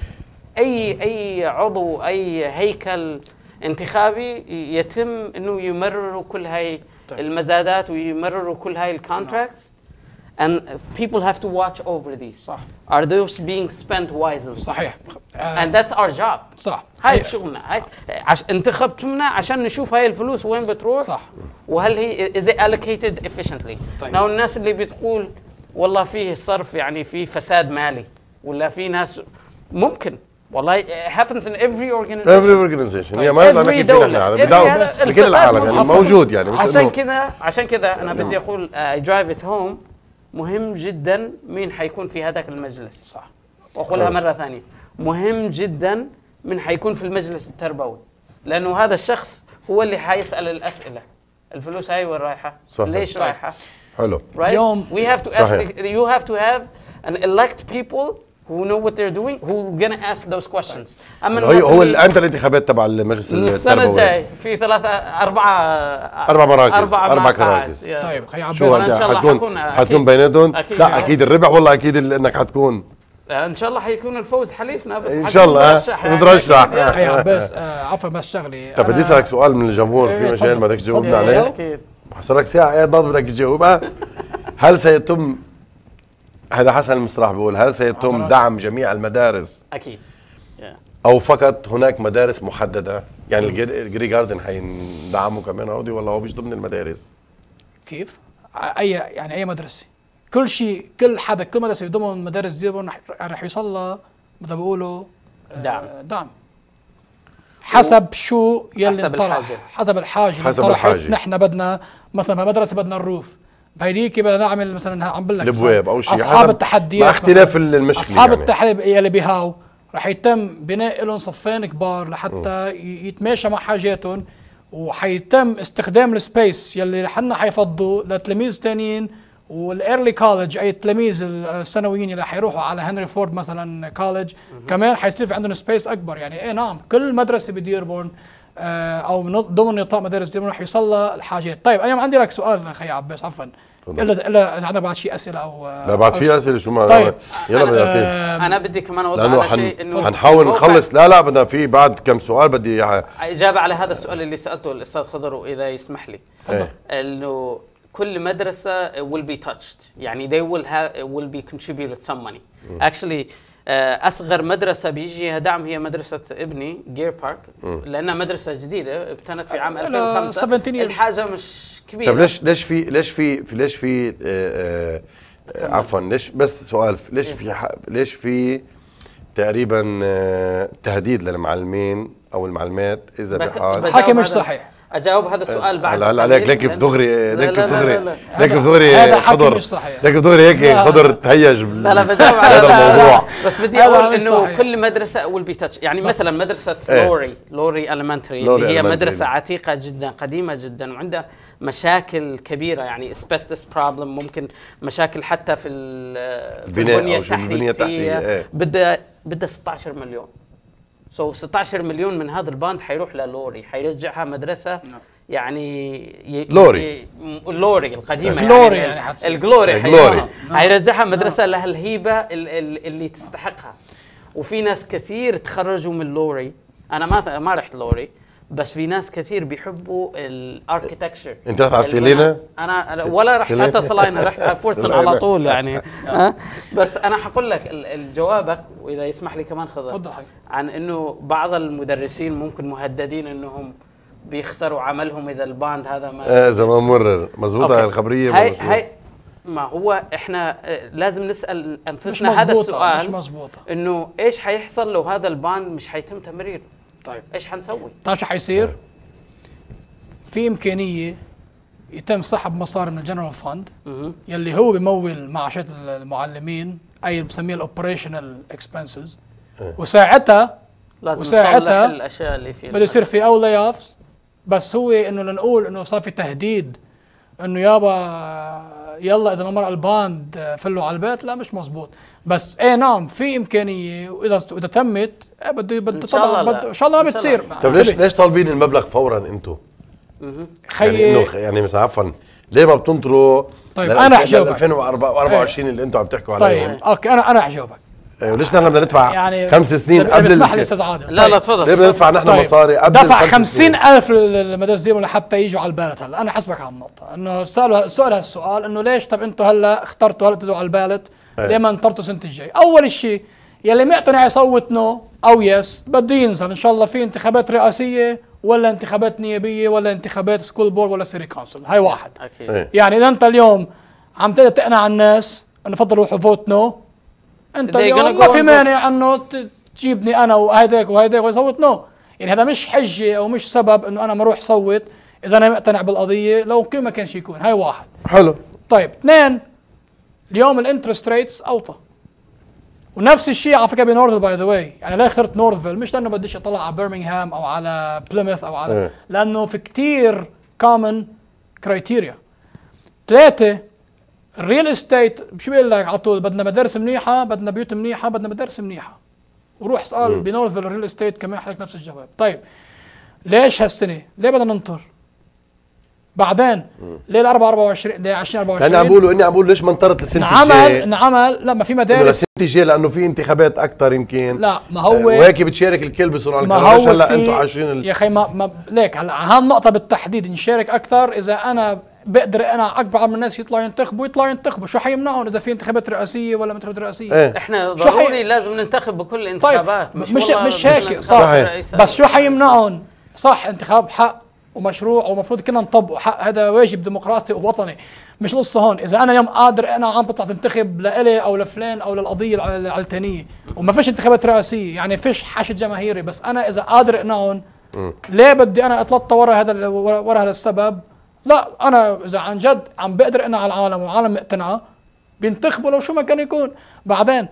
اي اي عضو اي هيكل انتخابي يتم انه يمرروا كل هاي طيب. المزادات ويمرروا كل هاي الكونتراكتس and people have to watch over these. صح. Are those being spent wisely? صحيح. آه، And that's our job. صح. هاي هي- شغلنا. هاي عش... انتخبتمنا عشان نشوف هاي الفلوس وين بتروح. صح. وهل هي is it allocated efficiently. طيب. لو الناس اللي بتقول والله فيه صرف يعني في فساد مالي ولا في ناس ممكن والله it happens in every organization. every organization هي ما نحن every نحكي فينا دولة. احنا every بدعوا هذا بكل الفساد العالم يعني موجود. موجود يعني مش عشان انه كذا عشان كذا انا بدي اقول I drive it home مهم جدا مين حيكون في هذاك المجلس. صح. واقولها آه. مره ثانيه مهم جدا من حيكون في المجلس التربوي، لانه هذا الشخص هو اللي حيسال الاسئله. الفلوس هاي وين رايحه؟ صحيح. ليش طيب. رايحه؟ حلو. Right? اليوم- we have to ask صحيح. the, you have to have an elect people who know what they're doing who gonna ask those questions. اما هو الناس هو اللي- ال- انت الانتخابات تبع المجلس السنه التربوي الجاي في ثلاثه اربعه اربع مراكز اربع اربع مقاعد. كراكز. يا. طيب خي عباس. شو وأنا إن انت شاء الله حتكون حكون أكيد. حتكون بيناتهم؟ أكيد. لا اكيد الربح والله اكيد ال- انك حتكون ان شاء الله حيكون الفوز حليفنا بس ان حكون شاء الله مرشح يعني. نترشح. خي عباس آه، عفوا بس شغلي. طب بدي أنا- اسالك سؤال من الجمهور في إيه، مجال تفضل. بدك تجاوبنا تفضل. عليه؟ اكيد. حصلك ساعه قاعد ضل بدك تجاوبها. هل سيتم هذا حسن المصراح بيقول هل سيتم خلاص. دعم جميع المدارس اكيد. Yeah. او فقط هناك مدارس محدده؟ يعني الجري الجري جاردن حيندعموا كمان هودي ولا هو مش ضمن المدارس؟ كيف؟ اي يعني اي مدرسه كل شيء كل حدا كل مدرسه يضمن المدارس دي رح رح يوصل لها مثل ما بيقولوا آه، دعم. دعم حسب شو يلي حسب انطرح الحاجة. حسب الحاجه اللي حسب انطرحت. الحاجة. نحن بدنا مثلا بمدرسه بدنا الروف، بهديك بدنا نعمل مثلا عم بقول لك الابواب او شيء اصحاب حسب- التحديات مع اختلاف مثلاً. المشكله اصحاب يعني. التحديات يلي بيهاو رح يتم بناء لهم صفين كبار لحتى ي- يتماشى مع حاجاتهم، وحيتم استخدام السبيس يلي حنا حيفضوا لتلاميذ تانيين والايرلي كولج اي التلاميذ الثانويين اللي حيروحوا على هنري فورد مثلا كولج كمان حيصير في عندهم سبيس اكبر. يعني ايه نعم كل مدرسه بديربورن آه او من ضمن نطاق مدارس ديربورن رح يوصل لها الحاجات. طيب انا عندي لك سؤال اخي عباس عفوا الا الا اذا عندك بعد شيء اسئله او لا بعد في اسئله شو ما طيب يلا بدي اعطيك. آه انا بدي كمان اوضح على شيء انه حنحاول نخلص. لا لا بدنا في بعد كم سؤال بدي اجابه على هذا السؤال اللي سالته الاستاذ خضر واذا يسمح لي. تفضل. انه كل مدرسه will be touched يعني they will have will be contributed some money. actually اصغر مدرسه بيجيها دعم هي مدرسه ابني جير بارك لانها مدرسه جديده ابتنت في عام ألفين وخمسة. الحاجه مش كبيره. طب ليش ليش في ليش في ليش في آه آه عفوا ليش بس سؤال ليش في ليش في تقريبا آه تهديد للمعلمين او المعلمات اذا بحال حكي مش صحيح؟ اجاوب هذا السؤال بعد. هلا عليك ليك في دغري ليك في دغري ليك في هذا دغري خضر ليك في دغري هيك خضر تهيج. لا لا بجاوب على هذا الموضوع بس بدي اقول انه كل مدرسه ويل بي تاتش. يعني مثلا مدرسه لوري لوري المنتري اللي هي مدرسه عتيقه جدا قديمه جدا وعندها مشاكل كبيره يعني اسبستس بروبلم ممكن مشاكل حتى في البنيه التحتيه بدها بدها ستة عشر مليون. سو so ستة عشر مليون من هذا الباند حيروح للوري حيرجعها مدرسه يعني ي... لوري لوري القديمه الجلوري يعني, يعني الجلوري حي... حيرجعها مدرسه لها الهيبه اللي تستحقها. وفي ناس كثير تخرجوا من لوري. انا ما ما رحت لوري بس في ناس كثير بيحبوا الاركيتكتشر. انت رحت على سيلينا؟ انا ولا رحت حتى صلاينا رحت على فورتسون على طول يعني ها. بس انا حقول لك الجوابك واذا يسمح لي كمان خضر عن انه بعض المدرسين ممكن مهددين انهم بيخسروا عملهم اذا الباند هذا ما ايه اذا ما مرر مزبوطه الخبريه. هاي هاي ما هو احنا لازم نسال انفسنا هذا السؤال مش مزبوطه انه ايش حيحصل لو هذا الباند مش حيتم تمريره. طيب ايش حنسوي؟ تعرف شو حيصير؟ في امكانيه يتم سحب مصاري من الجنرال فاند يلي هو بمول معاشات المعلمين اي بسميها الاوبريشنال اكسبنسز وساعتها لازم وساعتها الاشياء اللي فيها بده يصير في او لاي اوفز. بس هو انه لنقول انه صار في تهديد انه يابا يلا اذا ما مرق الباند فلوا على البيت، لا مش مزبوط. بس ايه نعم في امكانيه واذا اذا تمت إيه بده بده طبعا بده ان شاء الله ما بتصير. طيب ليش ليش طالبين المبلغ فورا انتم؟ خيي يعني انه يعني مثلا عفوا ليه ما بتنطروا؟ طيب انا احجاوبك ألفين وأربعة وعشرين اللي انتم عم تحكوا عليه. طيب اوكي انا انا احجاوبك. ايوه ليش نحن بدنا ندفع يعني خمس سنين قبل؟ اسمح لي استاذ عادل. لا لا تفضل. ليه بدنا ندفع نحن طيب. مصاري قبل؟ دفع خمسين ألف للمدارس دي لحتى يجوا على البالت. هلا انا حسبك على النقطه انه سالوا سؤال هالسؤال انه ليش طب انتم هلا اخترتوا هلا تجوا على البالت ليه ما انطرتوا السنه الجاي؟ اول شيء يلي مقتنع يصوت نو او يس بده ينزل ان شاء الله في انتخابات رئاسيه ولا انتخابات نيابيه ولا انتخابات سكول بورد ولا سيري كونسل. هاي واحد أكيد. يعني اذا انت اليوم عم تقدر تقنع الناس انه فضلوا روحوا فوت نو انت اليوم ما في مانع انه تجيبني انا وهيداك وهيداك ويصوت نو. يعني هذا مش حجه او مش سبب انه انا ما اروح صوت اذا انا مقتنع بالقضيه لو كل ما كانش يكون. هاي واحد. حلو. طيب اثنين اليوم الانترست ريتس اوطى ونفس الشيء على فكره بنورثفيل باي ذا واي. يعني ليه اخترت نورثفيل؟ مش لانه بديش اطلع على برمنغهام او على بليموث او على اه. لانه في كتير كومن كرايتيريا. ثلاثه الريل استيت شو بيقول لك على طول بدنا مدارس منيحه بدنا بيوت منيحه بدنا مدارس منيحه وروح اسال بنورثفيل الريل استيت كمان حلك نفس الجواب. طيب ليش هالسنه؟ ليه بدنا ننطر؟ بعدين ليه ال أربعة وعشرين ليه عشرين أربعة وعشرين؟ انا عم بقولوا اني عم بقول ليش ما انطرت السنه الجايه؟ انعمل انعمل لا ما في مدارس السنه الجايه لانه في انتخابات اكثر يمكن. لا ما هو وهيك بتشارك الكل بسرعه ما هو هلا انتم عايشين ال... يا اخي ما, ما ليك هلا هالنقطه بالتحديد نشارك اكثر اذا انا بقدر انا اكبر من الناس يطلعوا ينتخبوا يطلعوا ينتخبوا. شو حيمنعهم اذا في انتخابات رئاسيه ولا انتخابات رئاسيه؟ ايه؟ احنا ضروري حي... لازم ننتخب بكل الانتخابات. طيب مش مش, مش هيك صح. بس شو حيمنعهم؟ صح انتخاب حق ومشروع ومفروض كنا نطبقه حق هذا واجب ديمقراطي ووطني. مش القصه هون اذا انا اليوم قادر انا عم بطلع تنتخب لإلي او لفلان او للقضيه العلتانيه وما فيش انتخابات رئاسيه يعني فيش حشد جماهيري بس انا اذا قادر اقنعهم ليه بدي انا اتلطى ورا هذا ورا هذا السبب؟ لا انا اذا عن جد عم بقدر اقنع العالم والعالم مقتنعه بينتخبوا لو شو ما كان يكون. بعدين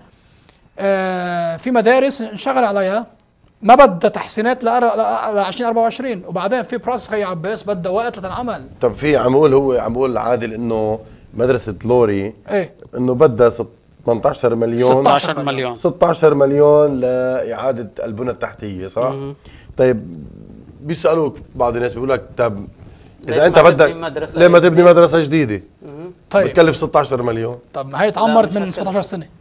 آه في مدارس انشغل عليها ما بدها تحسينات ل ألفين وأربعة وعشرين وبعدين في بروسس خي عباس بدها وقت لتنعمل. طب في عم بقول هو عم بقول عادل انه مدرسه لوري ايه انه بدها ثمانية عشر مليون ستة عشر مليون ستة عشر مليون لاعاده البنى التحتيه صح؟ مم. طيب بيسالوك بعض الناس بيقول لك طب ليش اذا انت ما بدك تبني مدرسة ليه ما تبني جديدة؟ مدرسه جديده؟ طيب بتكلف ستة عشر مليون. طب ما هي اتعمرت مش من هكذا. سبعة عشر سنه،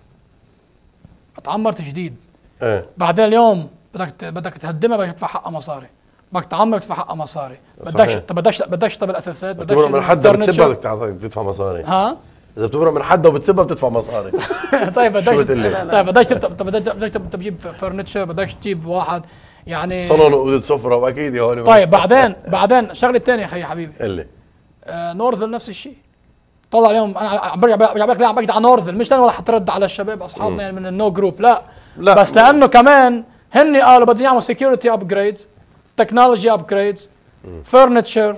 اتعمرت جديد. ايه بعدين اليوم بدك ت- بدك تهدمها، بدك تدفع حقها مصاري، بدك تعمر تدفع حقها مصاري، بدكش صحيح. طب بدكش بدكش طب الاساسات، بدكش بتمرق من حدا الفرنتشر. بتسبها بدك تعطي- بتدفع مصاري. ها اذا بتمرق من حدا وبتسبها بتدفع مصاري. طيب بدكش شو بتقلي؟ طيب بدكش تب- طب بدك بدك تب- تجيب فرنتشر، بدكش تجيب واحد يعني. صالون واوضه سفره واكيد هون. طيب بعدين بعدين الشغله الثانيه يا حبيبي، اللي آه نورثل نفس الشيء. طلع اليوم انا عم برجع برجع لك، لا عم بحكي على نورثل، مش لانه ولا حترد على الشباب اصحابنا يعني من النو جروب، لا. لا. بس لانه كمان هن قالوا بدهم يعملوا سكيورتي ابجريد، تكنولوجي ابجريد، فرنتشر،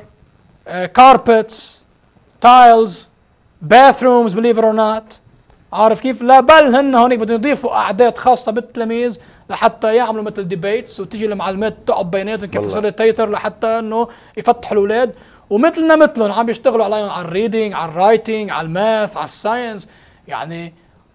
كاربتس، تايلز، باثرومز، بليف اور نوت. عارف كيف؟ لا بل هن هونيك بدهم يضيفوا اعداد خاصه بالتلاميذ لحتى يعملوا مثل ديبيتس وتيجي المعلومات تقعد بيناتهم كيف والله. فاسيليتيتر لحتى انه يفتحوا الاولاد، ومثلنا مثلهم عم يشتغلوا عليهم على الريدنج، على الرايتنج، على الماث، على الساينس. يعني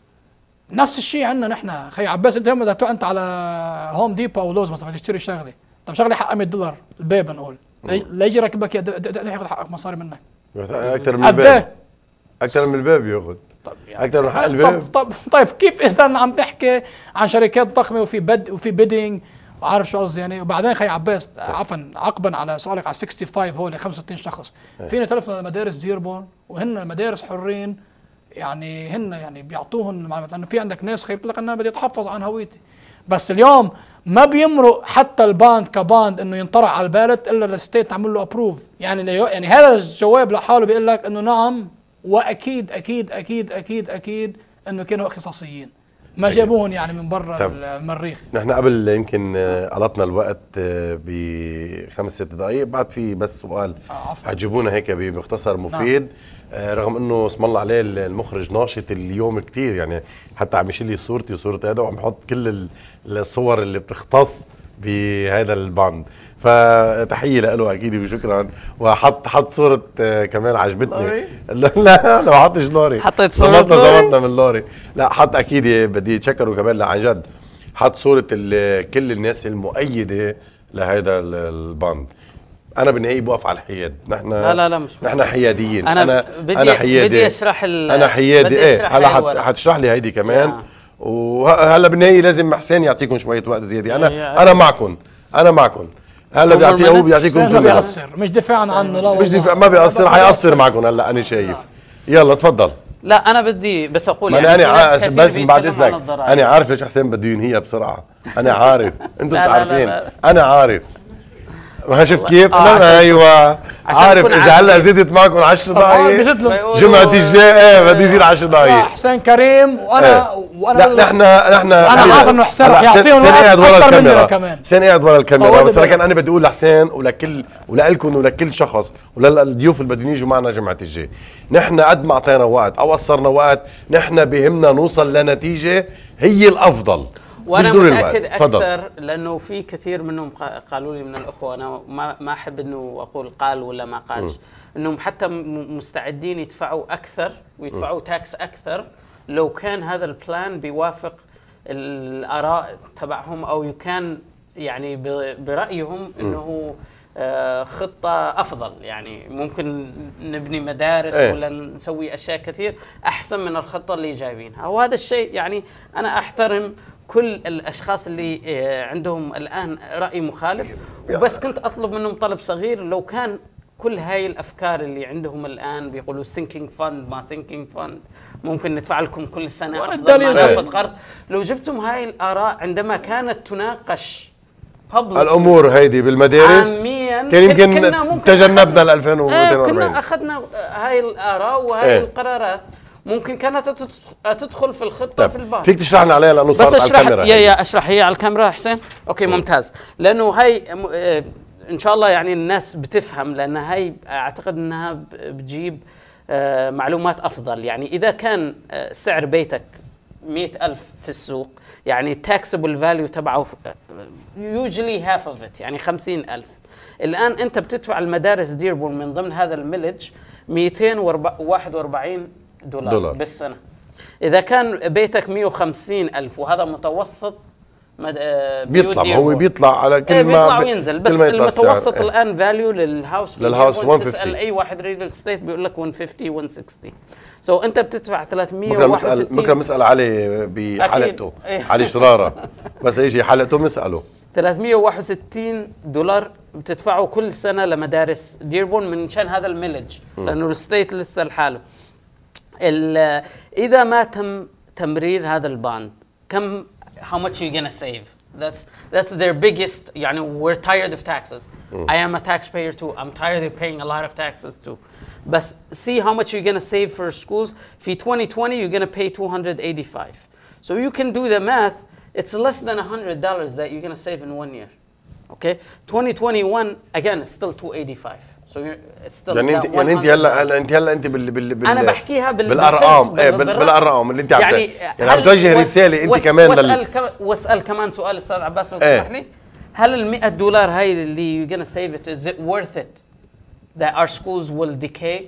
نفس الشيء عندنا نحن. خي عباس انت يوم بدك تروح انت على هوم ديبو او لوز مثلا بدك تشتري شغله، طب شغله حقها مية دولار الباب نقول، لي- ليجي يركب لك اياها، د- د- د- ياخذ حقك مصاري منك اكثر من قد الباب. ايه؟ اكثر من الباب ياخذ. طب يعني اكثر من حق طب, الباب. طب طيب كيف اذا عم تحكي عن شركات ضخمه وفي بد وفي بيدنج وعارف شو قصدي يعني. وبعدين خي عباس عفوا عقبا على سؤالك على خمسة وستين هول خمسة وستين شخص، فينا تلفنا لمدارس ديربون وهن مدارس حرين، يعني هن يعني بيعطوهم معلومات، لانه في عندك ناس خي بتقول لك انا بدي اتحفظ عن هويتي. بس اليوم ما بيمرق حتى الباند كباند انه ينطرح على البالت الا الستيت تعمل له ابروف. يعني ليو- يعني هذا الجواب لحاله بيقول لك انه نعم، واكيد اكيد اكيد اكيد اكيد انه كانوا اختصاصيين، ما جابوهم يعني من برا طب. المريخ. نحن قبل يمكن آه، قلطنا الوقت آه، بخمس ست دقائق، بعد في بس سؤال آه، عفواً. حتجيبونا هيك بمختصر مفيد. آه، رغم انه اسم الله عليه المخرج ناشط اليوم كتير، يعني حتى عم يشيل لي صورتي وصورة هذا وعم يحط كل ال- الصور اللي بتختص بهذا الباند، فتحيه له اكيد وشكرا. وحط حط صوره آه، كمان عجبتني. لوري؟ لا لا ما حطش لوري، حطيت صورة زبطنا لوري؟ زبطنا من لوري. لا حط اكيد بدي اتشكره كمان، لا عن جد حط صوره ال- كل الناس المؤيده لهذا ال- الباند. انا بالنهايه بوقف على الحياد. نحن لا لا لا مش نحن مشكلة. حياديين. أنا انا بدي- انا حيادي بدي أشرح ال- انا حيادي. بدي ايه أشرح هلا هاي حت الورقة. حتشرح لي هيدي كمان. يا. وهلا بالنهايه لازم حسين يعطيكم شويه وقت زياده. انا يا. انا معكم انا معكم هلا Two more بيعطيه هو minutes. بيعطيكم ما كلها. بيقصر، مش دفاعا عنه، لا مش والله. دفاع، ما بيقصر، حيقصر معكم هلا انا شايف. يلا تفضل. لا انا بدي بس اقول ما يعني انا في انا ناس عارف كثير بس بعد بيتكلموا عن اذنك الضرائب. انا عارف ليش حسين بده ينهيها بسرعه. انا عارف انتم لا مش لا لا عارفين. لا. انا عارف. ما شفت كيف؟ آه، عشان- انا ايوه عشان عارف. نكون اذا هلا عارفين. زدت معكم عشر طب هون دقائق بزيد له. بيقولوا- جمعة الجاي بدي يزيد عشر لا، دقائق. حسين كريم وانا إيه. وانا لا نحن نحن أنا عارف إنه حسين رح يعطيهم وقت قاعد ورا أكتر مننا الكاميرا كمان. حسين قاعد ورا الكاميرا. طول بس بالك. لكن انا بدي اقول لحسين ولكل ولكم ولكل شخص وللضيوف اللي بدهم يجوا معنا جمعة الجاي، نحن قد ما اعطينا وقت او قصرنا وقت، نحن بهمنا نوصل لنتيجة هي الافضل. وانا مش ضروري متاكد الوقت. تفضل. اكثر لانه في كثير منهم قا- قالوا لي من الاخوه، انا ما ما احب انه اقول قال ولا ما قالش، انهم حتى م- مستعدين يدفعوا اكثر ويدفعوا تاكس اكثر لو كان هذا البلان بيوافق الاراء تبعهم، او كان يعني ب- برايهم انه آه، خطة أفضل. يعني ممكن نبني مدارس إيه. ولا نسوي أشياء كثير أحسن من الخطة اللي جايبينها. وهذا الشيء يعني أنا أحترم كل الأشخاص اللي آه، عندهم الآن رأي مخالف، وبس كنت أطلب منهم طلب صغير. لو كان كل هاي الأفكار اللي عندهم الآن بيقولوا sinking fund ما sinking fund، ممكن ندفع لكم كل سنة وأنا أفضل ما الدليل إيه. ناخذ قرض. لو جبتم هاي الآراء عندما كانت تناقش publicly الامور هيدي بالمدارس عاميا، كان يمكن كنا ممكن تجنبنا ال آه ألفين ومئتين وأربعين. كنا اخذنا هاي الاراء وهاي إيه. القرارات ممكن كانت تت- تدخل في الخطه في طيب الباب. فيك تشرح لنا عليها لانه بس صارت على اشرح الكاميرا. يا هيدي. يا اشرح هي على الكاميرا حسين. اوكي ممتاز، لانه هاي م- آه، ان شاء الله يعني الناس بتفهم، لان هاي اعتقد انها ب- بتجيب آه، معلومات افضل. يعني اذا كان آه، سعر بيتك مئة ألف في السوق، يعني taxable value تبعه usually half of it يعني خمسين ألف. الآن أنت بتدفع المدارس ديربون من ضمن هذا الميلج مئتين وواحد وأربعين دولار, دولار بالسنة. إذا كان بيتك مئة وخمسين ألف وهذا متوسط مد... بيطلع هو بيطلع على كل ايه ما بيطلع وينزل بس المتوسط ايه. الآن فاليو للهاوس للهاوس مئة وخمسين. تسأل أي واحد ريل استيت بيقول لك مئة وخمسين مئة وستين. سو so أنت بتدفع ثلاثمئة وواحد وستين. ممكن نسأل علي بحلقته إيه. علي شرارة بس يجي حلقته بنسأله. ثلاثمئة وواحد وستين دولار بتدفعه كل سنة لمدارس ديربون من شان هذا الميلج لأنه الستيت لسه لحاله. إذا ما تم تمرير هذا الباند كم how much you gonna save? That's that's their biggest. يعني we're tired of taxes. I am a taxpayer too. I'm tired of paying a lot of taxes too. But see how much you're gonna save for schools. في twenty twenty you're gonna pay two hundred eighty-five. So you can do the math. It's less than one hundred dollars that you're gonna save in one year. Okay. twenty twenty-one again it's still two eighty-five. So it's still يعني انت يعني انت هلا هلا انت هلا انت بال بال بال انا بحكيها بال بالارقام ايه بالارقام اللي انت عم يعني يعني عم توجه رساله انت كمان واسال لل... كم واسال كمان سؤال استاذ عباس لو تسمح لي. هل ال مئة دولار هاي اللي you're gonna save it is it worth it that our schools will decay؟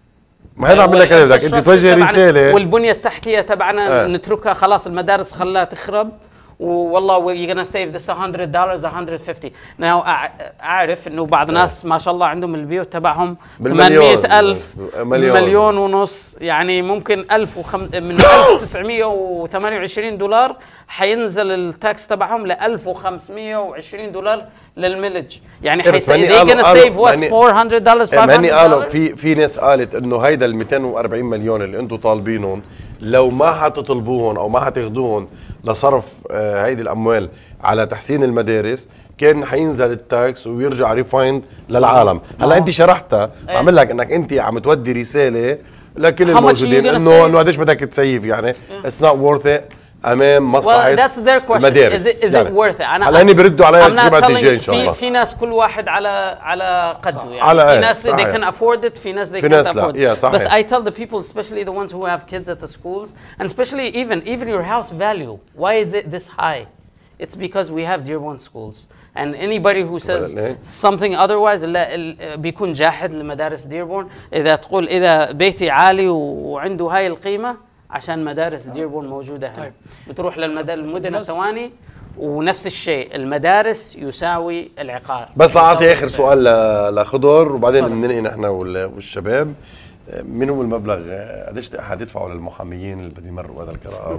ما هذا عم لك انا بدك انت توجه رساله والبنيه التحتيه تبعنا نتركها خلاص المدارس خلاها تخرب والله you're gonna save this one hundred dollars one hundred fifty. Now أعرف إنه بعض ناس ما شاء الله عندهم البيوت تبعهم ثمانمئة ألف مليون, مليون ونص يعني ممكن ألف وخم... من ألف وتسعمئة وثمانية وعشرين دولار حينزل التاكس تبعهم ل ألف وخمسمئة وعشرين دولار للميلج يعني حيس they're gonna save what four hundred dollars five hundred dollars. في في ناس قالت إنه هيدا ال مئتين وأربعين مليون اللي أنتم طالبينهم لو ما حتطلبوهم او ما حتاخذوهم لصرف آه هيدي الاموال على تحسين المدارس كان حينزل التاكس ويرجع ريفايند للعالم. هلا انت شرحتها بعمل لك انك انت عم تودي رساله لكل الموجودين انه انه قديش بدك تسيف يعني اتس نوت وورث ات امام مصلحه well, that's their question. المدارس. is it, is يعني. it worth it؟ انا هلا هني بيردوا عليها الجمعه الجايه ان شاء الله. في في ناس كل واحد على على قده يعني على في ناس they can afford it في ناس they can't afford it. But I tell the people especially the ones who have kids at the schools and especially even even your house value why is it this high? It's because we have Dearborn schools and anybody who says something otherwise لا بيكون جاحد لمدارس ديربورن. إذا تقول إذا بيتي عالي وعنده هاي القيمة عشان مدارس ديربورن موجودة هنا. طيب. بتروح للمدن الثواني ونفس الشيء المدارس يساوي العقار. بس لأعطي آخر سؤال لخضر وبعدين بننهي نحن والشباب. من هو المبلغ قديش حتدفعوا للمحاميين اللي بدهم يمروا هذا القرار؟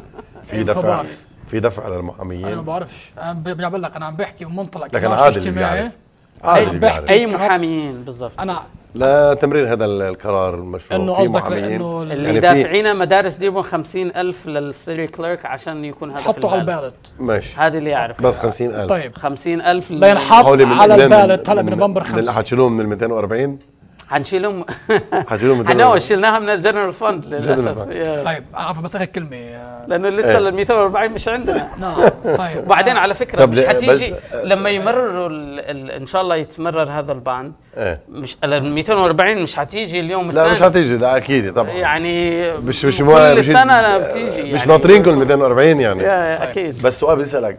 في دفع في دفع للمحاميين؟ انا ما بعرفش انا بقول لك انا عم بحكي بمنطلق لكن عادي اجتماعي اي محاميين بالضبط انا لا تمرير هذا القرار المشروع انه قصدك انه اللي يعني دافعين مدارس ديربون خمسين ألف للسيري كليرك عشان يكون هذا حطوا على البالت ماشي هذا اللي يعرف بس خمسين ألف طيب خمسين ألف لا ينحط على البالت هلا بنوفمبر خمسة حتشيلوهم من ال مئتين وأربعين حنشيلهم حنشيلهم من حنو شلناها من الجنرال فند للاسف. طيب عفوا بس اخر كلمه لانه لسه ال مئتين وأربعين مش عندنا. نعم طيب وبعدين على فكره مش حتيجي لما يمرروا ان شاء الله يتمرر هذا الباند مش ال مئتين وأربعين مش حتيجي اليوم لا مش حتيجي لا اكيد طبعا يعني مش مش كل سنه بتيجي مش ناطرينكم ال مئتين وأربعين يعني اكيد. بس سؤال بسالك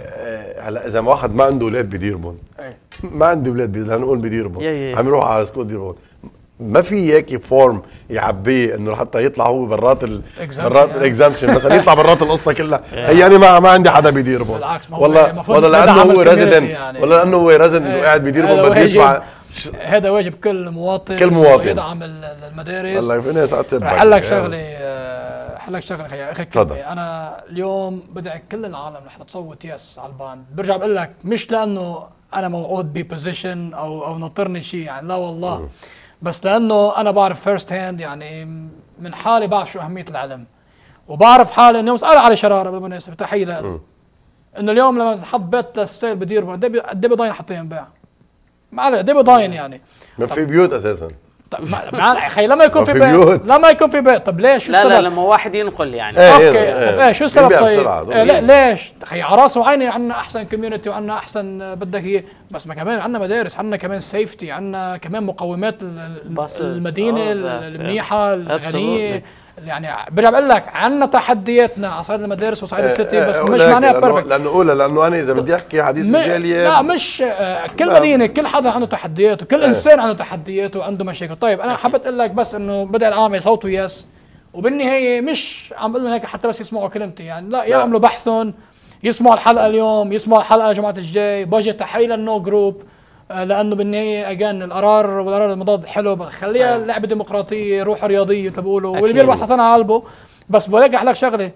هلا اذا واحد ما عنده اولاد بديربون ما عنده اولاد لنقول بديربون عم يروح على سكول ديربون ما في هيك فورم يعبيه انه حتى يطلع هو برات ال برات الاكزامشن مثلا يطلع برات القصه كلها هي يعني ما ما عندي حدا بيديربون والله ولا لانه هو ريزيدنت يعني ولا لانه هو ريزيدنت وقاعد بيديربون بده يدفع هذا واجب كل مواطن كل مواطن يدعم المدارس. والله في ناس هتسبك حل لك شغله حل لك شغله يا اخي كلمه انا اليوم بدعي كل العالم رح تصوت يس على الباند. برجع بقول لك مش لانه انا موعود ببوزيشن او او ناطرني شيء يعني لا والله م. بس لانه انا بعرف فيرست هاند يعني من حالي بعرف شو اهميه العلم وبعرف حالي انه مسألة على شراره بالمناسبه تحيه له انه اليوم لما تحط بيت للسيل بدير قد ايه بضاين حتى ينباع ما عليه قد ايه بضاين يعني ما في بيوت اساسا. طب ما اخي لما يكون في بيت لما يكون في بيت طب ليش شو لا السبب؟ لا لما واحد ينقل يعني ايه اوكي ايه طب ايه شو السبب طيب؟ ايه لا ليش؟ اخي على راسي وعيني عندنا احسن كوميونتي وعندنا احسن بدك اياه بس ما كمان عندنا مدارس عندنا كمان سيفتي عندنا كمان مقومات المدينه المنيحه الغنيه يعني برجع بقول لك عندنا تحدياتنا على صعيد المدارس وصعيد السيتي، بس آه، مش لكن معناها لأنه- بيرفكت. لانه اولى لانه انا اذا بدي احكي حديث م- الجاليه لا مش آه، كل لا. مدينه كل حدا عنده تحدياته، كل انسان عنده تحدياته وعنده مشاكل. طيب انا حبيت اقول لك بس انه بدا العام يصوتوا يس، وبالنهايه مش عم بقول لهم هيك حتى بس يسمعوا كلمتي يعني، لا يعملوا بحثهم، يسمعوا الحلقه اليوم، يسمعوا الحلقه يا جماعه الجاي، بوجه تحيه للنو جروب، آه، لانه بالنهايه اجان القرار والقرار المضاد حلو، خليها أيوة. لعبه ديمقراطيه، روح رياضيه مثل ما بيقولوا، واللي أكيد. بيربح سرطان على قلبه. بس بلاقي لك شغله،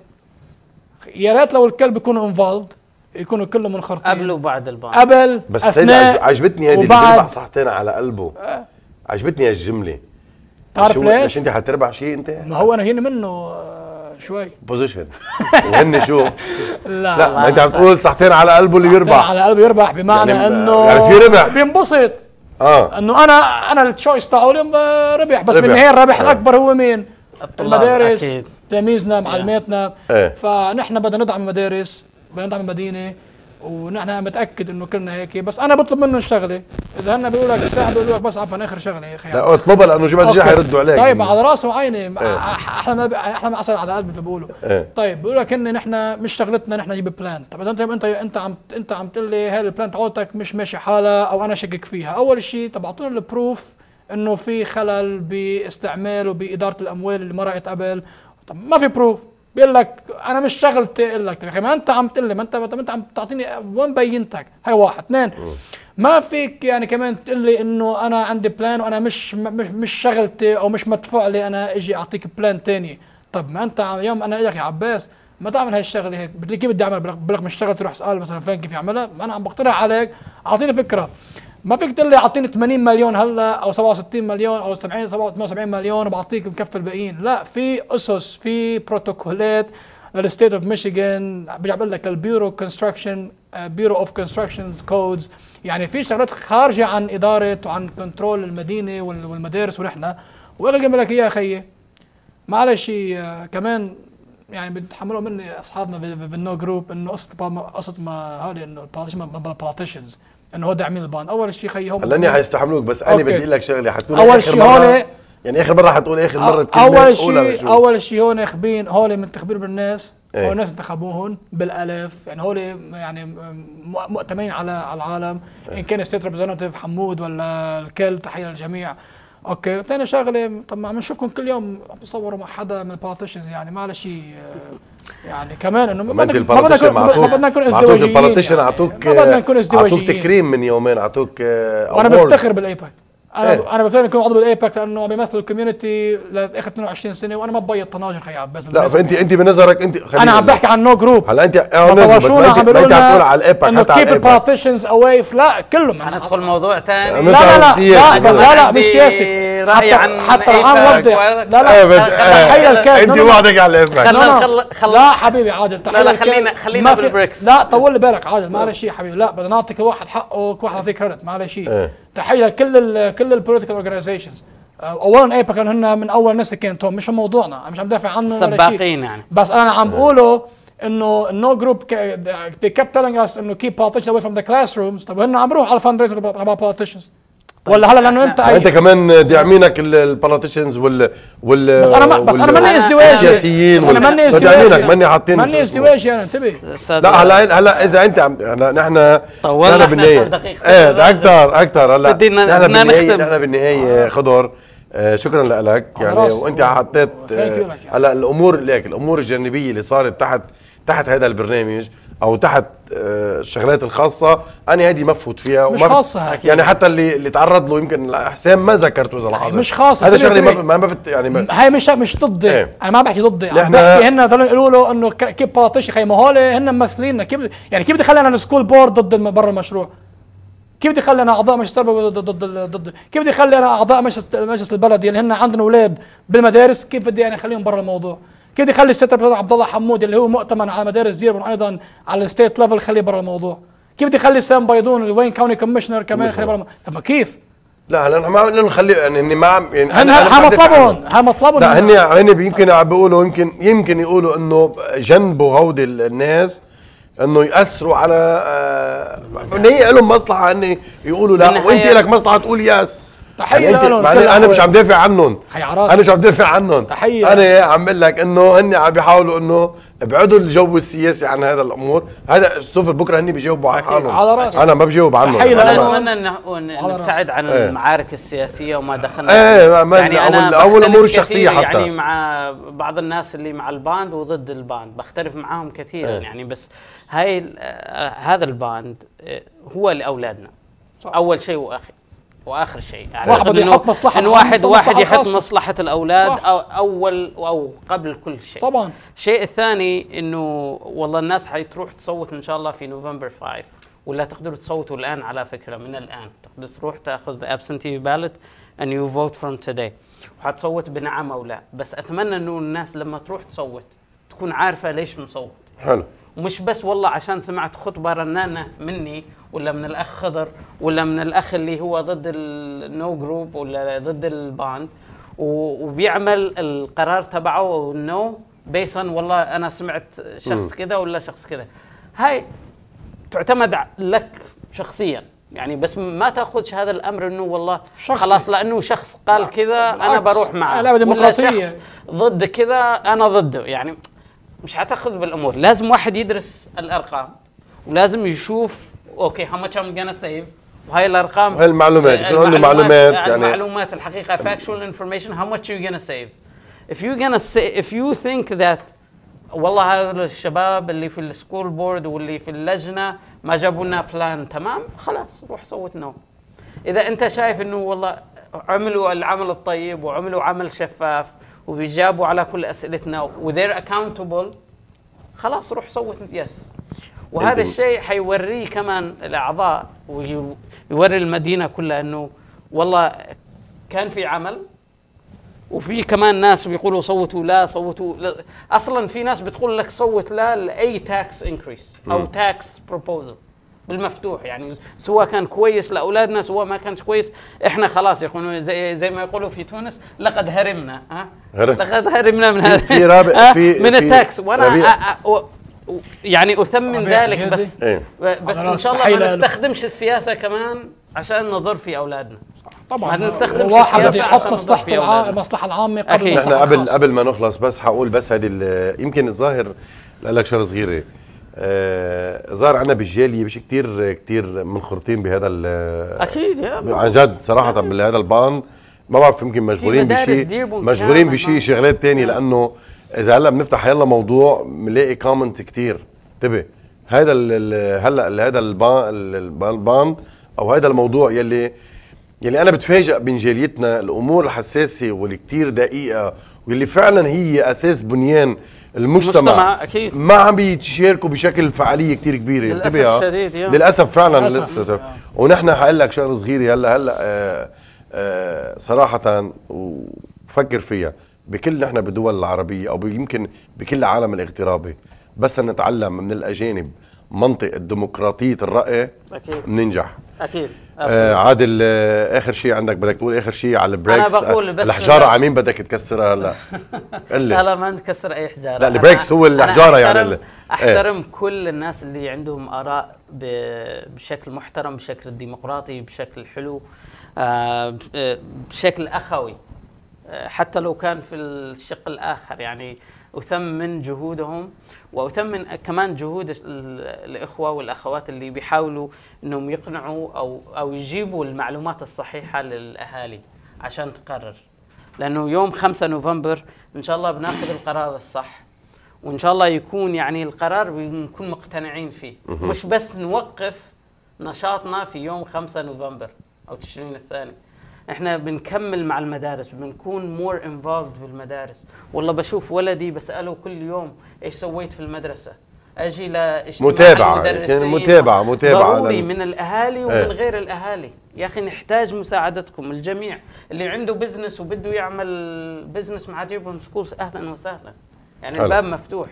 يا ريت لو الكلب يكونوا انفولد، يكونوا كلهم منخرطين قبل وبعد البان. قبل بس سيدي اثناء عج- عجبتني هذه اللي وبعد. بيربح صحتين على قلبه. عجبتني هالجمله. تعرف شو- ليش؟ مش انت حتربح شيء انت؟ ما هو انا هنا منه آه، شوي. بوزيشن وهن شو؟ لا لا ما انت عم تقول صحتين على قلبه اللي صحتين بيربح. على قلبه يربح، بمعنى يعني- انه يعني في ربح. بينبسط اه انه انا انا التشويس تاعه اليوم آه، ربح، بس ربح. بالنهايه الربح آه. الاكبر هو مين؟ الطلاب، المدارس، أكيد. تلاميذنا، معلماتنا. إيه. فنحن بدنا ندعم المدارس، بدنا ندعم المدينه، ونحن متاكد انه كلنا هيك. بس انا بطلب منه الشغله، اذا هن بيقول لك ساعه بيقول لك بس عفوا اخر شغله يا اخي. لا اطلبها لانه جماعه الجاي أوكي. حيردوا عليك. طيب على راسي وعيني، إيه. احلى ما احلى ما عسل على قلبي مثل ما بيقولوا. إيه. طيب بيقول لك ان نحن مش شغلتنا نحن نجيب بلان. طب اذا انت انت انت عم انت عم تقول لي هاي البلان تاعتك مش ماشي حالها او انا شكك فيها، اول شيء طب اعطونا البروف انه في خلل باستعمال وباداره الاموال اللي مرقت قبل. طب ما في بروف، بيقول لك انا مش شغلتي اقول لك. طيب يا اخي ما انت عم تقول لي، ما انت ما انت عم تعطيني وين بينتك. هاي واحد. اثنين، ما فيك يعني كمان تقول لي انه انا عندي بلان وانا مش مش مش شغلتي او مش مدفوع لي انا اجي اعطيك بلان ثاني. طب ما انت اليوم انا اجيك يا عباس ما تعمل هاي الشغله هيك، بدي كيف بدي اعمل؟ بقول لك مش شغلتي، روح اسال مثلا فلان كيف يعملها. انا عم بقترح عليك، اعطيني فكره. ما فيك تقول لي اعطيني ثمانين مليون هلا او سبعة وستين مليون او سبعين ثمانية وسبعين مليون وبعطيك مكفي الباقيين. لا، في اسس، في بروتوكولات للستيت اوف ميشيغان، برجع بقول لك للبيورو كونستراكشن، بيورو اوف كونستراكشن كودز. يعني في شغلات خارجه عن اداره وعن كنترول المدينه وال- والمدارس ونحن. وانا جايب لك اياها يا خيي معلش. آه، كمان يعني بيتحملوا مني اصحابنا بال- بال- بالنو جروب انه قصه با- قصه ما هذه انه البوليتيشنز انه هو داعمين البان. اول شيء خيي هم هلا اني حيستحملوك، بس انا أوكي. بدي اقول لك شغله حتكون أول آخر شي مرة- هون- يعني اخر مره حتقول اخر مره كلمه اول أولى شيء لشو؟ اول شيء هون ناخبين، هول منتخبين بالناس، إيه. هول الناس انتخبوهم بالالاف، يعني هول يعني م- مؤتمنين على على العالم. ان كان ستيت ريبريزنتيف حمود ولا الكل، تحيه للجميع. اوكي. ثاني شغله، طب ما عم نشوفكم كل يوم عم تصوروا مع حدا من البوليتيشنز، يعني معلش آه، يعني كمان انه ما انت بدنا- ما بدنا البوليتيشن نكون- ما بدنا نكون ازدواجيين. البوليتيشن يعني. اعطوك ما بدنا نكون اعطوك ازدواجيين. تكريم من يومين، اعطوك آه، وانا award. بفتخر بالايباك. انا إيه. انا بفتخر اكون عضو بالايباك لانه بيمثل الكوميونتي لاخر اثنين وعشرين سنه، وانا ما ببيض طناجر خي عباس. لا فانت انت بنظرك انت انا عم بحكي عن نو جروب. هلا انت اه ما نو جروب، بس طوشونا ما عم انت ما انت بيقولوا عم تقول لنا على الايباك انه حتى على keep الايباك. politicians away. لا كلهم هندخل موضوع ثاني. مش لا لا لا سياسي. لا لا, لا مش عندي سياسي. رأي حتى عن حتى إيباك الان وضح. وهذا. لا لا آه، بد- آه، تحية الكل. انت لا، لا. وحدك على الايباك. خلنا- لا، خل- خل- لا حبيبي عادل، تحية لا، لا، الكل. خلينا- خلينا ما في- بالبريكس. لا طول لي بالك عادل، معلش يا حبيبي. لا بدنا نعطي كل واحد حقه، كل واحد يعطيه كريدت، معلش. إيه. تحية لكل ال كل البوليتيكال اورجنايزيشنز. اولا ايباك كانوا هن من اول ناس كانت هم، مش موضوعنا، أنا مش عم دافع عنه ولا شيء. سباقين يعني. بس انا عم بقوله انه النو جروب they kept telling us انه keep politicians away from the classrooms. طب هن عم بروح على الفند ريزر تبع politicians ولا هلا لانه انت انت كمان داعمينك البوليتيشنز وال وال بس انا ما بس انا وال- ماني ازدواجي. السياسيين بس انا ماني وال- ازدواجي. داعمينك، ماني حاطين ماني ازدواجي انا، انتبه. استاذ لا هلا هلا اذا انت عم هلا نحن طولنا نحن احنا بالنهايه دقيقتين. ايه ده اكثر اكثر هلا بدينا- نحن بدنا بالنهايه نختم. نحن بالنهايه خضر آه شكرا لك يعني، راسي. وانت حطيت Thank you آه لك يعني. هلا الامور ليك الامور الجانبيه اللي صارت تحت تحت هذا البرنامج او تحت آه الشغلات الخاصه، انا هذه ما بفوت فيها مش وما بت- خاصة هيك. يعني حتى اللي اللي تعرض له يمكن حسام ما ذكرته اذا لاحظت. مش خاصة، هذا انتبه، شغله ما انتبه. ما ما بت يعني ما هاي مش مش ضدي. ايه. انا ما بحكي ضدي، عم نحن- بحكي هن ضلوا يقولوا له انه ك- كيف بوليتيشن خي، ما هول هن ممثليننا. كيف يعني كيف بدي اخلي انا السكول بورد ضد الم- برا المشروع؟ كيف بدي اخلي انا اعضاء مجلس التربيه ضد ضد ضد كيف بدي اخلي انا اعضاء مجلس مجلس البلد اللي هن عندنا اولاد بالمدارس، كيف بدي انا اخليهم برا الموضوع؟ كيف بدي اخلي السيد عبد الله حمود اللي هو مؤتمن على مدارس ديربون ايضا على الستيت ليفل خليه برا الموضوع؟ كيف بدي اخلي سام بيضون الوين كاونتي كوميشنر كمان خليه برا الموضوع؟ طب ما كيف؟ لا هلا نحن ما بدنا نخلي يعني اني ما عم يعني هن أنا- أنا ها بحدث عنهم. مطلبهم ها مطلبهم لا هن هن يمكن عم بيقولوا يمكن يمكن يقولوا انه جنبوا هودي الناس انه ياثروا على آه ان هي لهم مصلحه ان يقولوا لا، بالنهاية- وانت لك مصلحه تقول ياس. تحية يعني أنت- لهم مع كل إني انا مش الأحوال. عم دافع عنهم، خي عراسي. انا مش عم دافع عنهم، تحية. انا عم بقول لك انه هن عم بيحاولوا انه ابعدوا الجو السياسي عن هذا الامور. هذا شوف بكره هن بيجاوبوا عن أكيد. حالهم، على راسي. انا ما بجاوب عنهم. تحية أنا انا ما- لهم. اتمنى ان إن على نبتعد عن إيه. المعارك السياسيه وما دخلنا إيه، فيها. ما- يعني أو انا ال- أو بختلف الأمور كثير الشخصية حتى. يعني مع بعض الناس اللي مع الباند وضد الباند بختلف معاهم كثيرا. إيه. يعني بس هاي ال- آه، هذا الباند آه، هو لاولادنا صح. اول شيء واخر واخر شيء. يعني واحد بده إنه- يحط مصلحة إنه العامة واحد في واحد مصلحة يحط خاصة. مصلحه الاولاد صح. أو اول او قبل كل شيء. طبعا. الشيء الثاني انه والله الناس حتروح تصوت ان شاء الله في نوفمبر خمسة، ولا تقدروا تصوتوا الان على فكره من الان تقدر تروح تاخذ absentee ballot and you vote from today وحتصوت بنعم او لا. بس اتمنى انه الناس لما تروح تصوت تكون عارفه ليش مصوت، حلو. ومش بس والله عشان سمعت خطبه رنانه مني ولا من الاخ خضر ولا من الاخ اللي هو ضد النو جروب ولا ضد الباند و- وبيعمل القرار تبعه النو بيسن والله انا سمعت شخص كذا ولا شخص كذا. هاي تعتمد ع- لك شخصيا يعني، بس ما تاخذش هذا الامر انه والله شخصي. خلاص لانه شخص قال كذا انا بالعكس. بروح معه، لا، ولا ديمقراطية. شخص ضد كذا انا ضده. يعني مش حتاخذ بالامور. لازم واحد يدرس الارقام ولازم يشوف اوكي how much I'm gonna save، وهاي الارقام وهي المعلومات، يكون عنده معلومات يعني. المعلومات الحقيقه factual information how much you're gonna save. if you're gonna say if you think that والله هذا الشباب اللي في السكول بورد واللي في اللجنه ما جابوا لنا بلان تمام، خلاص روح صوت نو. اذا انت شايف انه والله عملوا العمل الطيب وعملوا عمل شفاف وبيجابوا على كل اسئلتنا وذير اكاونتبل، خلاص روح صوت يس. وهذا أنت- الشيء حيوريه كمان الاعضاء ويوري المدينه كلها انه والله كان في عمل. وفي كمان ناس بيقولوا صوتوا لا صوتوا لا. اصلا في ناس بتقول لك صوت لا لاي تاكس انكريس او تاكس بروبوزل بالمفتوح، يعني سواء كان كويس لاولادنا سواء ما كانش كويس احنا خلاص يا اخوان زي زي ما يقولوا في تونس لقد هرمنا. ها هرم. لقد هرمنا من هذا في رابع- ها؟ في- من في التاكس. وانا ربيع. أ- أ- و- يعني اثمن ربيع ذلك حجازي. بس إيه. بس أنا ان شاء الله استحيل ما له. نستخدمش السياسه كمان عشان نضر في اولادنا. طبعا ما نستخدمش واحد بده السياسة يحط عشان مصلحته نضر في العامة أولادنا. المصلحة العامة قبل أكيد. المصلحة نحن قبل الخاصة. قبل ما نخلص بس حقول بس هذه ال- يمكن الظاهر لك شغله صغيره. آه ظهر عنا بالجاليه مش كتير كتير منخرطين بهذا ال- اكيد يا عن جد صراحه بهذا الباند. ما بعرف يمكن مشغولين مدارس بشيء ديربون مشغولين كامل بشيء ما- شغلات تانية، لانه اذا هلا بنفتح يلا موضوع بنلاقي كومنت كتير. انتبه هذا ال- ال- هلا هذا البا- ال- الباند او هذا الموضوع يلي يلي انا بتفاجئ من جاليتنا الامور الحساسه واللي كتير دقيقه واللي فعلا هي اساس بنيان المجتمع, المجتمع أكيد. ما عم بيشاركوا بشكل فعاليه كتير كبيره. للأسف انتبه، ها؟ الشديد، يا. للاسف فعلا للأسف. للاسف. ونحن حقول لك شغله صغيره هلا هلا آه آه صراحه وفكر فيها بكل نحن بالدول العربيه او يمكن بكل العالم الاغترابي، بس نتعلم من الاجانب منطق الديمقراطيه الراي اكيد بننجح. اكيد. آه عادل، آه اخر شيء عندك بدك تقول اخر شيء على البريكس؟ أنا بقول بس الحجاره لا. على مين بدك تكسرها هلا؟ قل لا لي. لا ما نكسر اي حجاره. لا، أنا- البريكس هو أنا الحجارة يعني أحترم, اللي- احترم كل الناس اللي عندهم اراء ب- بشكل محترم بشكل ديمقراطي بشكل حلو آه، ب- آه، بشكل اخوي آه، حتى لو كان في الشق الاخر. يعني اثمن جهودهم واثمن كمان جهود ال- الاخوه والاخوات اللي بيحاولوا انهم يقنعوا او او يجيبوا المعلومات الصحيحه للاهالي عشان تقرر. لانه يوم خمسة نوفمبر ان شاء الله بناخذ القرار الصح، وان شاء الله يكون يعني القرار بنكون مقتنعين فيه، مش بس نوقف نشاطنا في يوم خمسة نوفمبر او تشرين الثاني. احنا بنكمل مع المدارس، بنكون مور انفولد بالمدارس. والله بشوف ولدي بساله كل يوم ايش سويت في المدرسه، اجي لاجتماع متابعة، المدرسين. يعني متابعة- متابعة ضروري لل- من الاهالي ومن ايه. غير الاهالي. يا اخي نحتاج مساعدتكم الجميع. اللي عنده بزنس وبده يعمل بزنس مع ديربون سكولز اهلا وسهلا، يعني حلو. الباب مفتوح.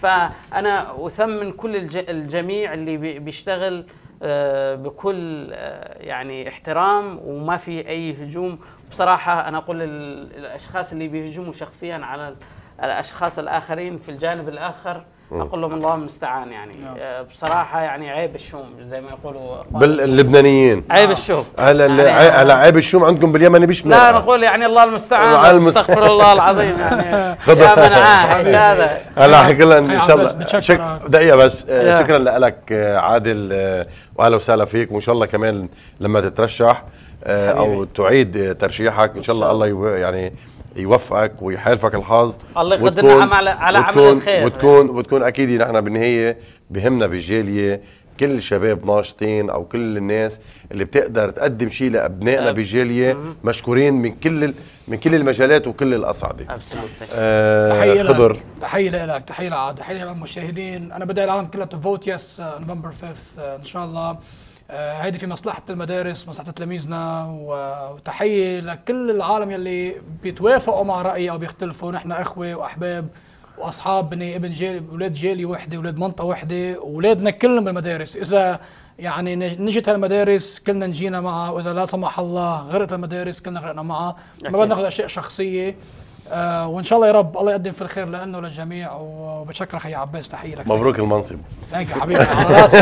فانا اثمن كل الج- الجميع اللي بي- بيشتغل آه، بكل آه، يعني احترام وما في اي هجوم. بصراحه انا اقول لل- الاشخاص اللي بيهجموا شخصيا على ال- الاشخاص الاخرين في الجانب الاخر اقول لهم الله المستعان يعني. آه، بصراحه يعني عيب الشوم زي ما يقولوا باللبنانيين عيب الشوم. هلا يعني هلا عيب الشوم عندكم باليمني مش لا نقول يعني الله المستعان استغفر الله العظيم يعني يا من عاهش هذا. هلا كلنا ان شاء الله. شك... دقيقه بس آه شكرا لك آه عادل آه واهلا وسهلا فيك، وان شاء الله كمان لما تترشح آه او تعيد ترشيحك ان شاء الله الله يو يعني يوفقك ويحالفك الحظ، الله يقدرنا على على عمل الخير، وتكون وتكون اكيد نحن بالنهايه بهمنا بالجاليه كل شباب ناشطين او كل الناس اللي بتقدر تقدم شيء لابنائنا بالجاليه مشكورين من كل من كل المجالات وكل الاصعده. آه تحيه خضر، تحيه لك، تحيه لعاد، تحيه للمشاهدين. انا بدعي العالم كلها تفوت يس نوفمبر خمسة آه ان شاء الله. هيدي آه في مصلحة المدارس، مصلحة تلاميذنا، وتحية لكل العالم يلي بيتوافقوا مع رأيي أو بيختلفوا. نحن إخوة وأحباب وأصحاب بني ابن جيل، أولاد جيلي وحدة، أولاد منطقة وحدة، أولادنا كلهم بالمدارس. إذا يعني نجت هالمدارس كلنا نجينا معها، وإذا لا سمح الله غرقت المدارس كلنا غرقنا معها. ما بدنا ناخذ أشياء شخصية. آه وان شاء الله يا رب الله يقدم في الخير لانه للجميع. وبتشكرك يا عباس، تحيه لك. مبروك المنصب. ثانك يو حبيبي على راسي.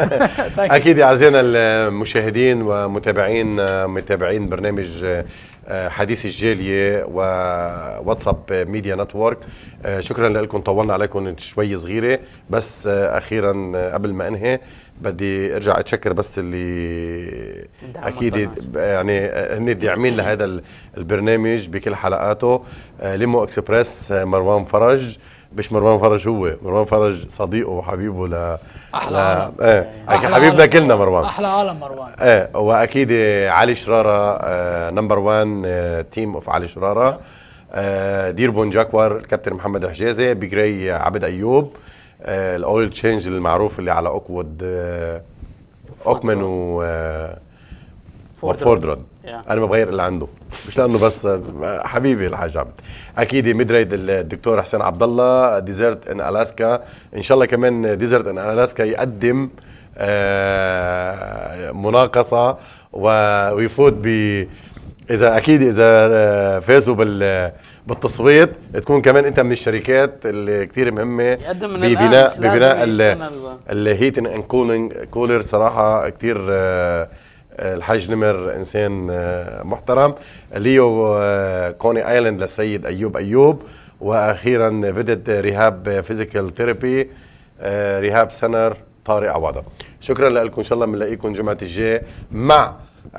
اكيد اعزائنا المشاهدين ومتابعين متابعين برنامج حديث الجاليه وواتساب ميديا نتورك، شكرا لكم. طولنا عليكم شوي صغيره، بس اخيرا قبل ما انهي بدي ارجع اتشكر بس اللي اكيد يعني هن الداعمين لهذا البرنامج بكل حلقاته. ليمو اكسبريس مروان فرج، مش مروان فرج هو، مروان فرج صديقه وحبيبه ل احلى عالم. ايه أحلى حبيبنا عالم. كلنا مروان احلى عالم مروان. ايه واكيد علي شراره آه نمبر واحد تيم اوف علي شراره. آه ديربون جاكور الكابتن محمد حجازي، بجراي عبد ايوب، آه الاويل تشينج المعروف اللي على اوكوود آه اوكمان و آه وفوردرود. انا ما بغير اللي عنده، مش لانه بس حبيبي الحاج عبد. اكيد مدريد الدكتور حسين عبد الله، ديزرت ان الاسكا. ان شاء الله كمان ديزرت ان الاسكا يقدم آه مناقصه ويفوت ب اذا اكيد اذا فازوا بال بالتصويت تكون كمان انت من الشركات اللي كثير مهمه ببناء ببناء الهيتن اند كولينج كولر. صراحه كثير آه الحاج نمر انسان محترم. ليو كوني ايلاند للسيد ايوب ايوب. واخيرا فيدت رهاب فيزيكال ثيرابي رهاب سنر طارق عوضه. شكرا لكم، ان شاء الله بنلاقيكم الجمعه الجايه مع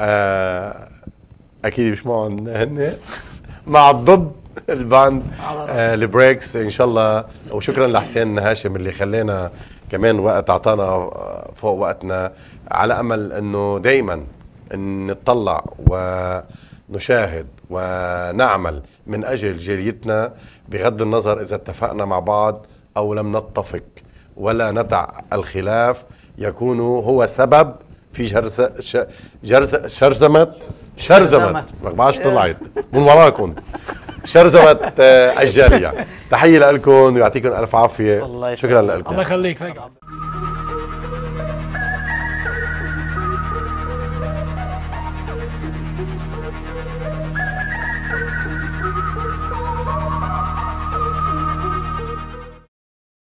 اكيد مش معهم هن مع الضد الباند البريكس ان شاء الله. وشكرا لحسين هاشم اللي خلينا كمان وقت اعطانا فوق وقتنا، على امل انه دائما نطلع ونشاهد ونعمل من اجل جاليتنا بغض النظر اذا اتفقنا مع بعض او لم نتفق، ولا ندع الخلاف يكون هو سبب في جرز جرز شرزمه شرزمه ما بعرفش طلعت من وراكم شرزمه الجاليه. تحيه لكم ويعطيكم الف عافيه. شكرا لكم. الله يخليك.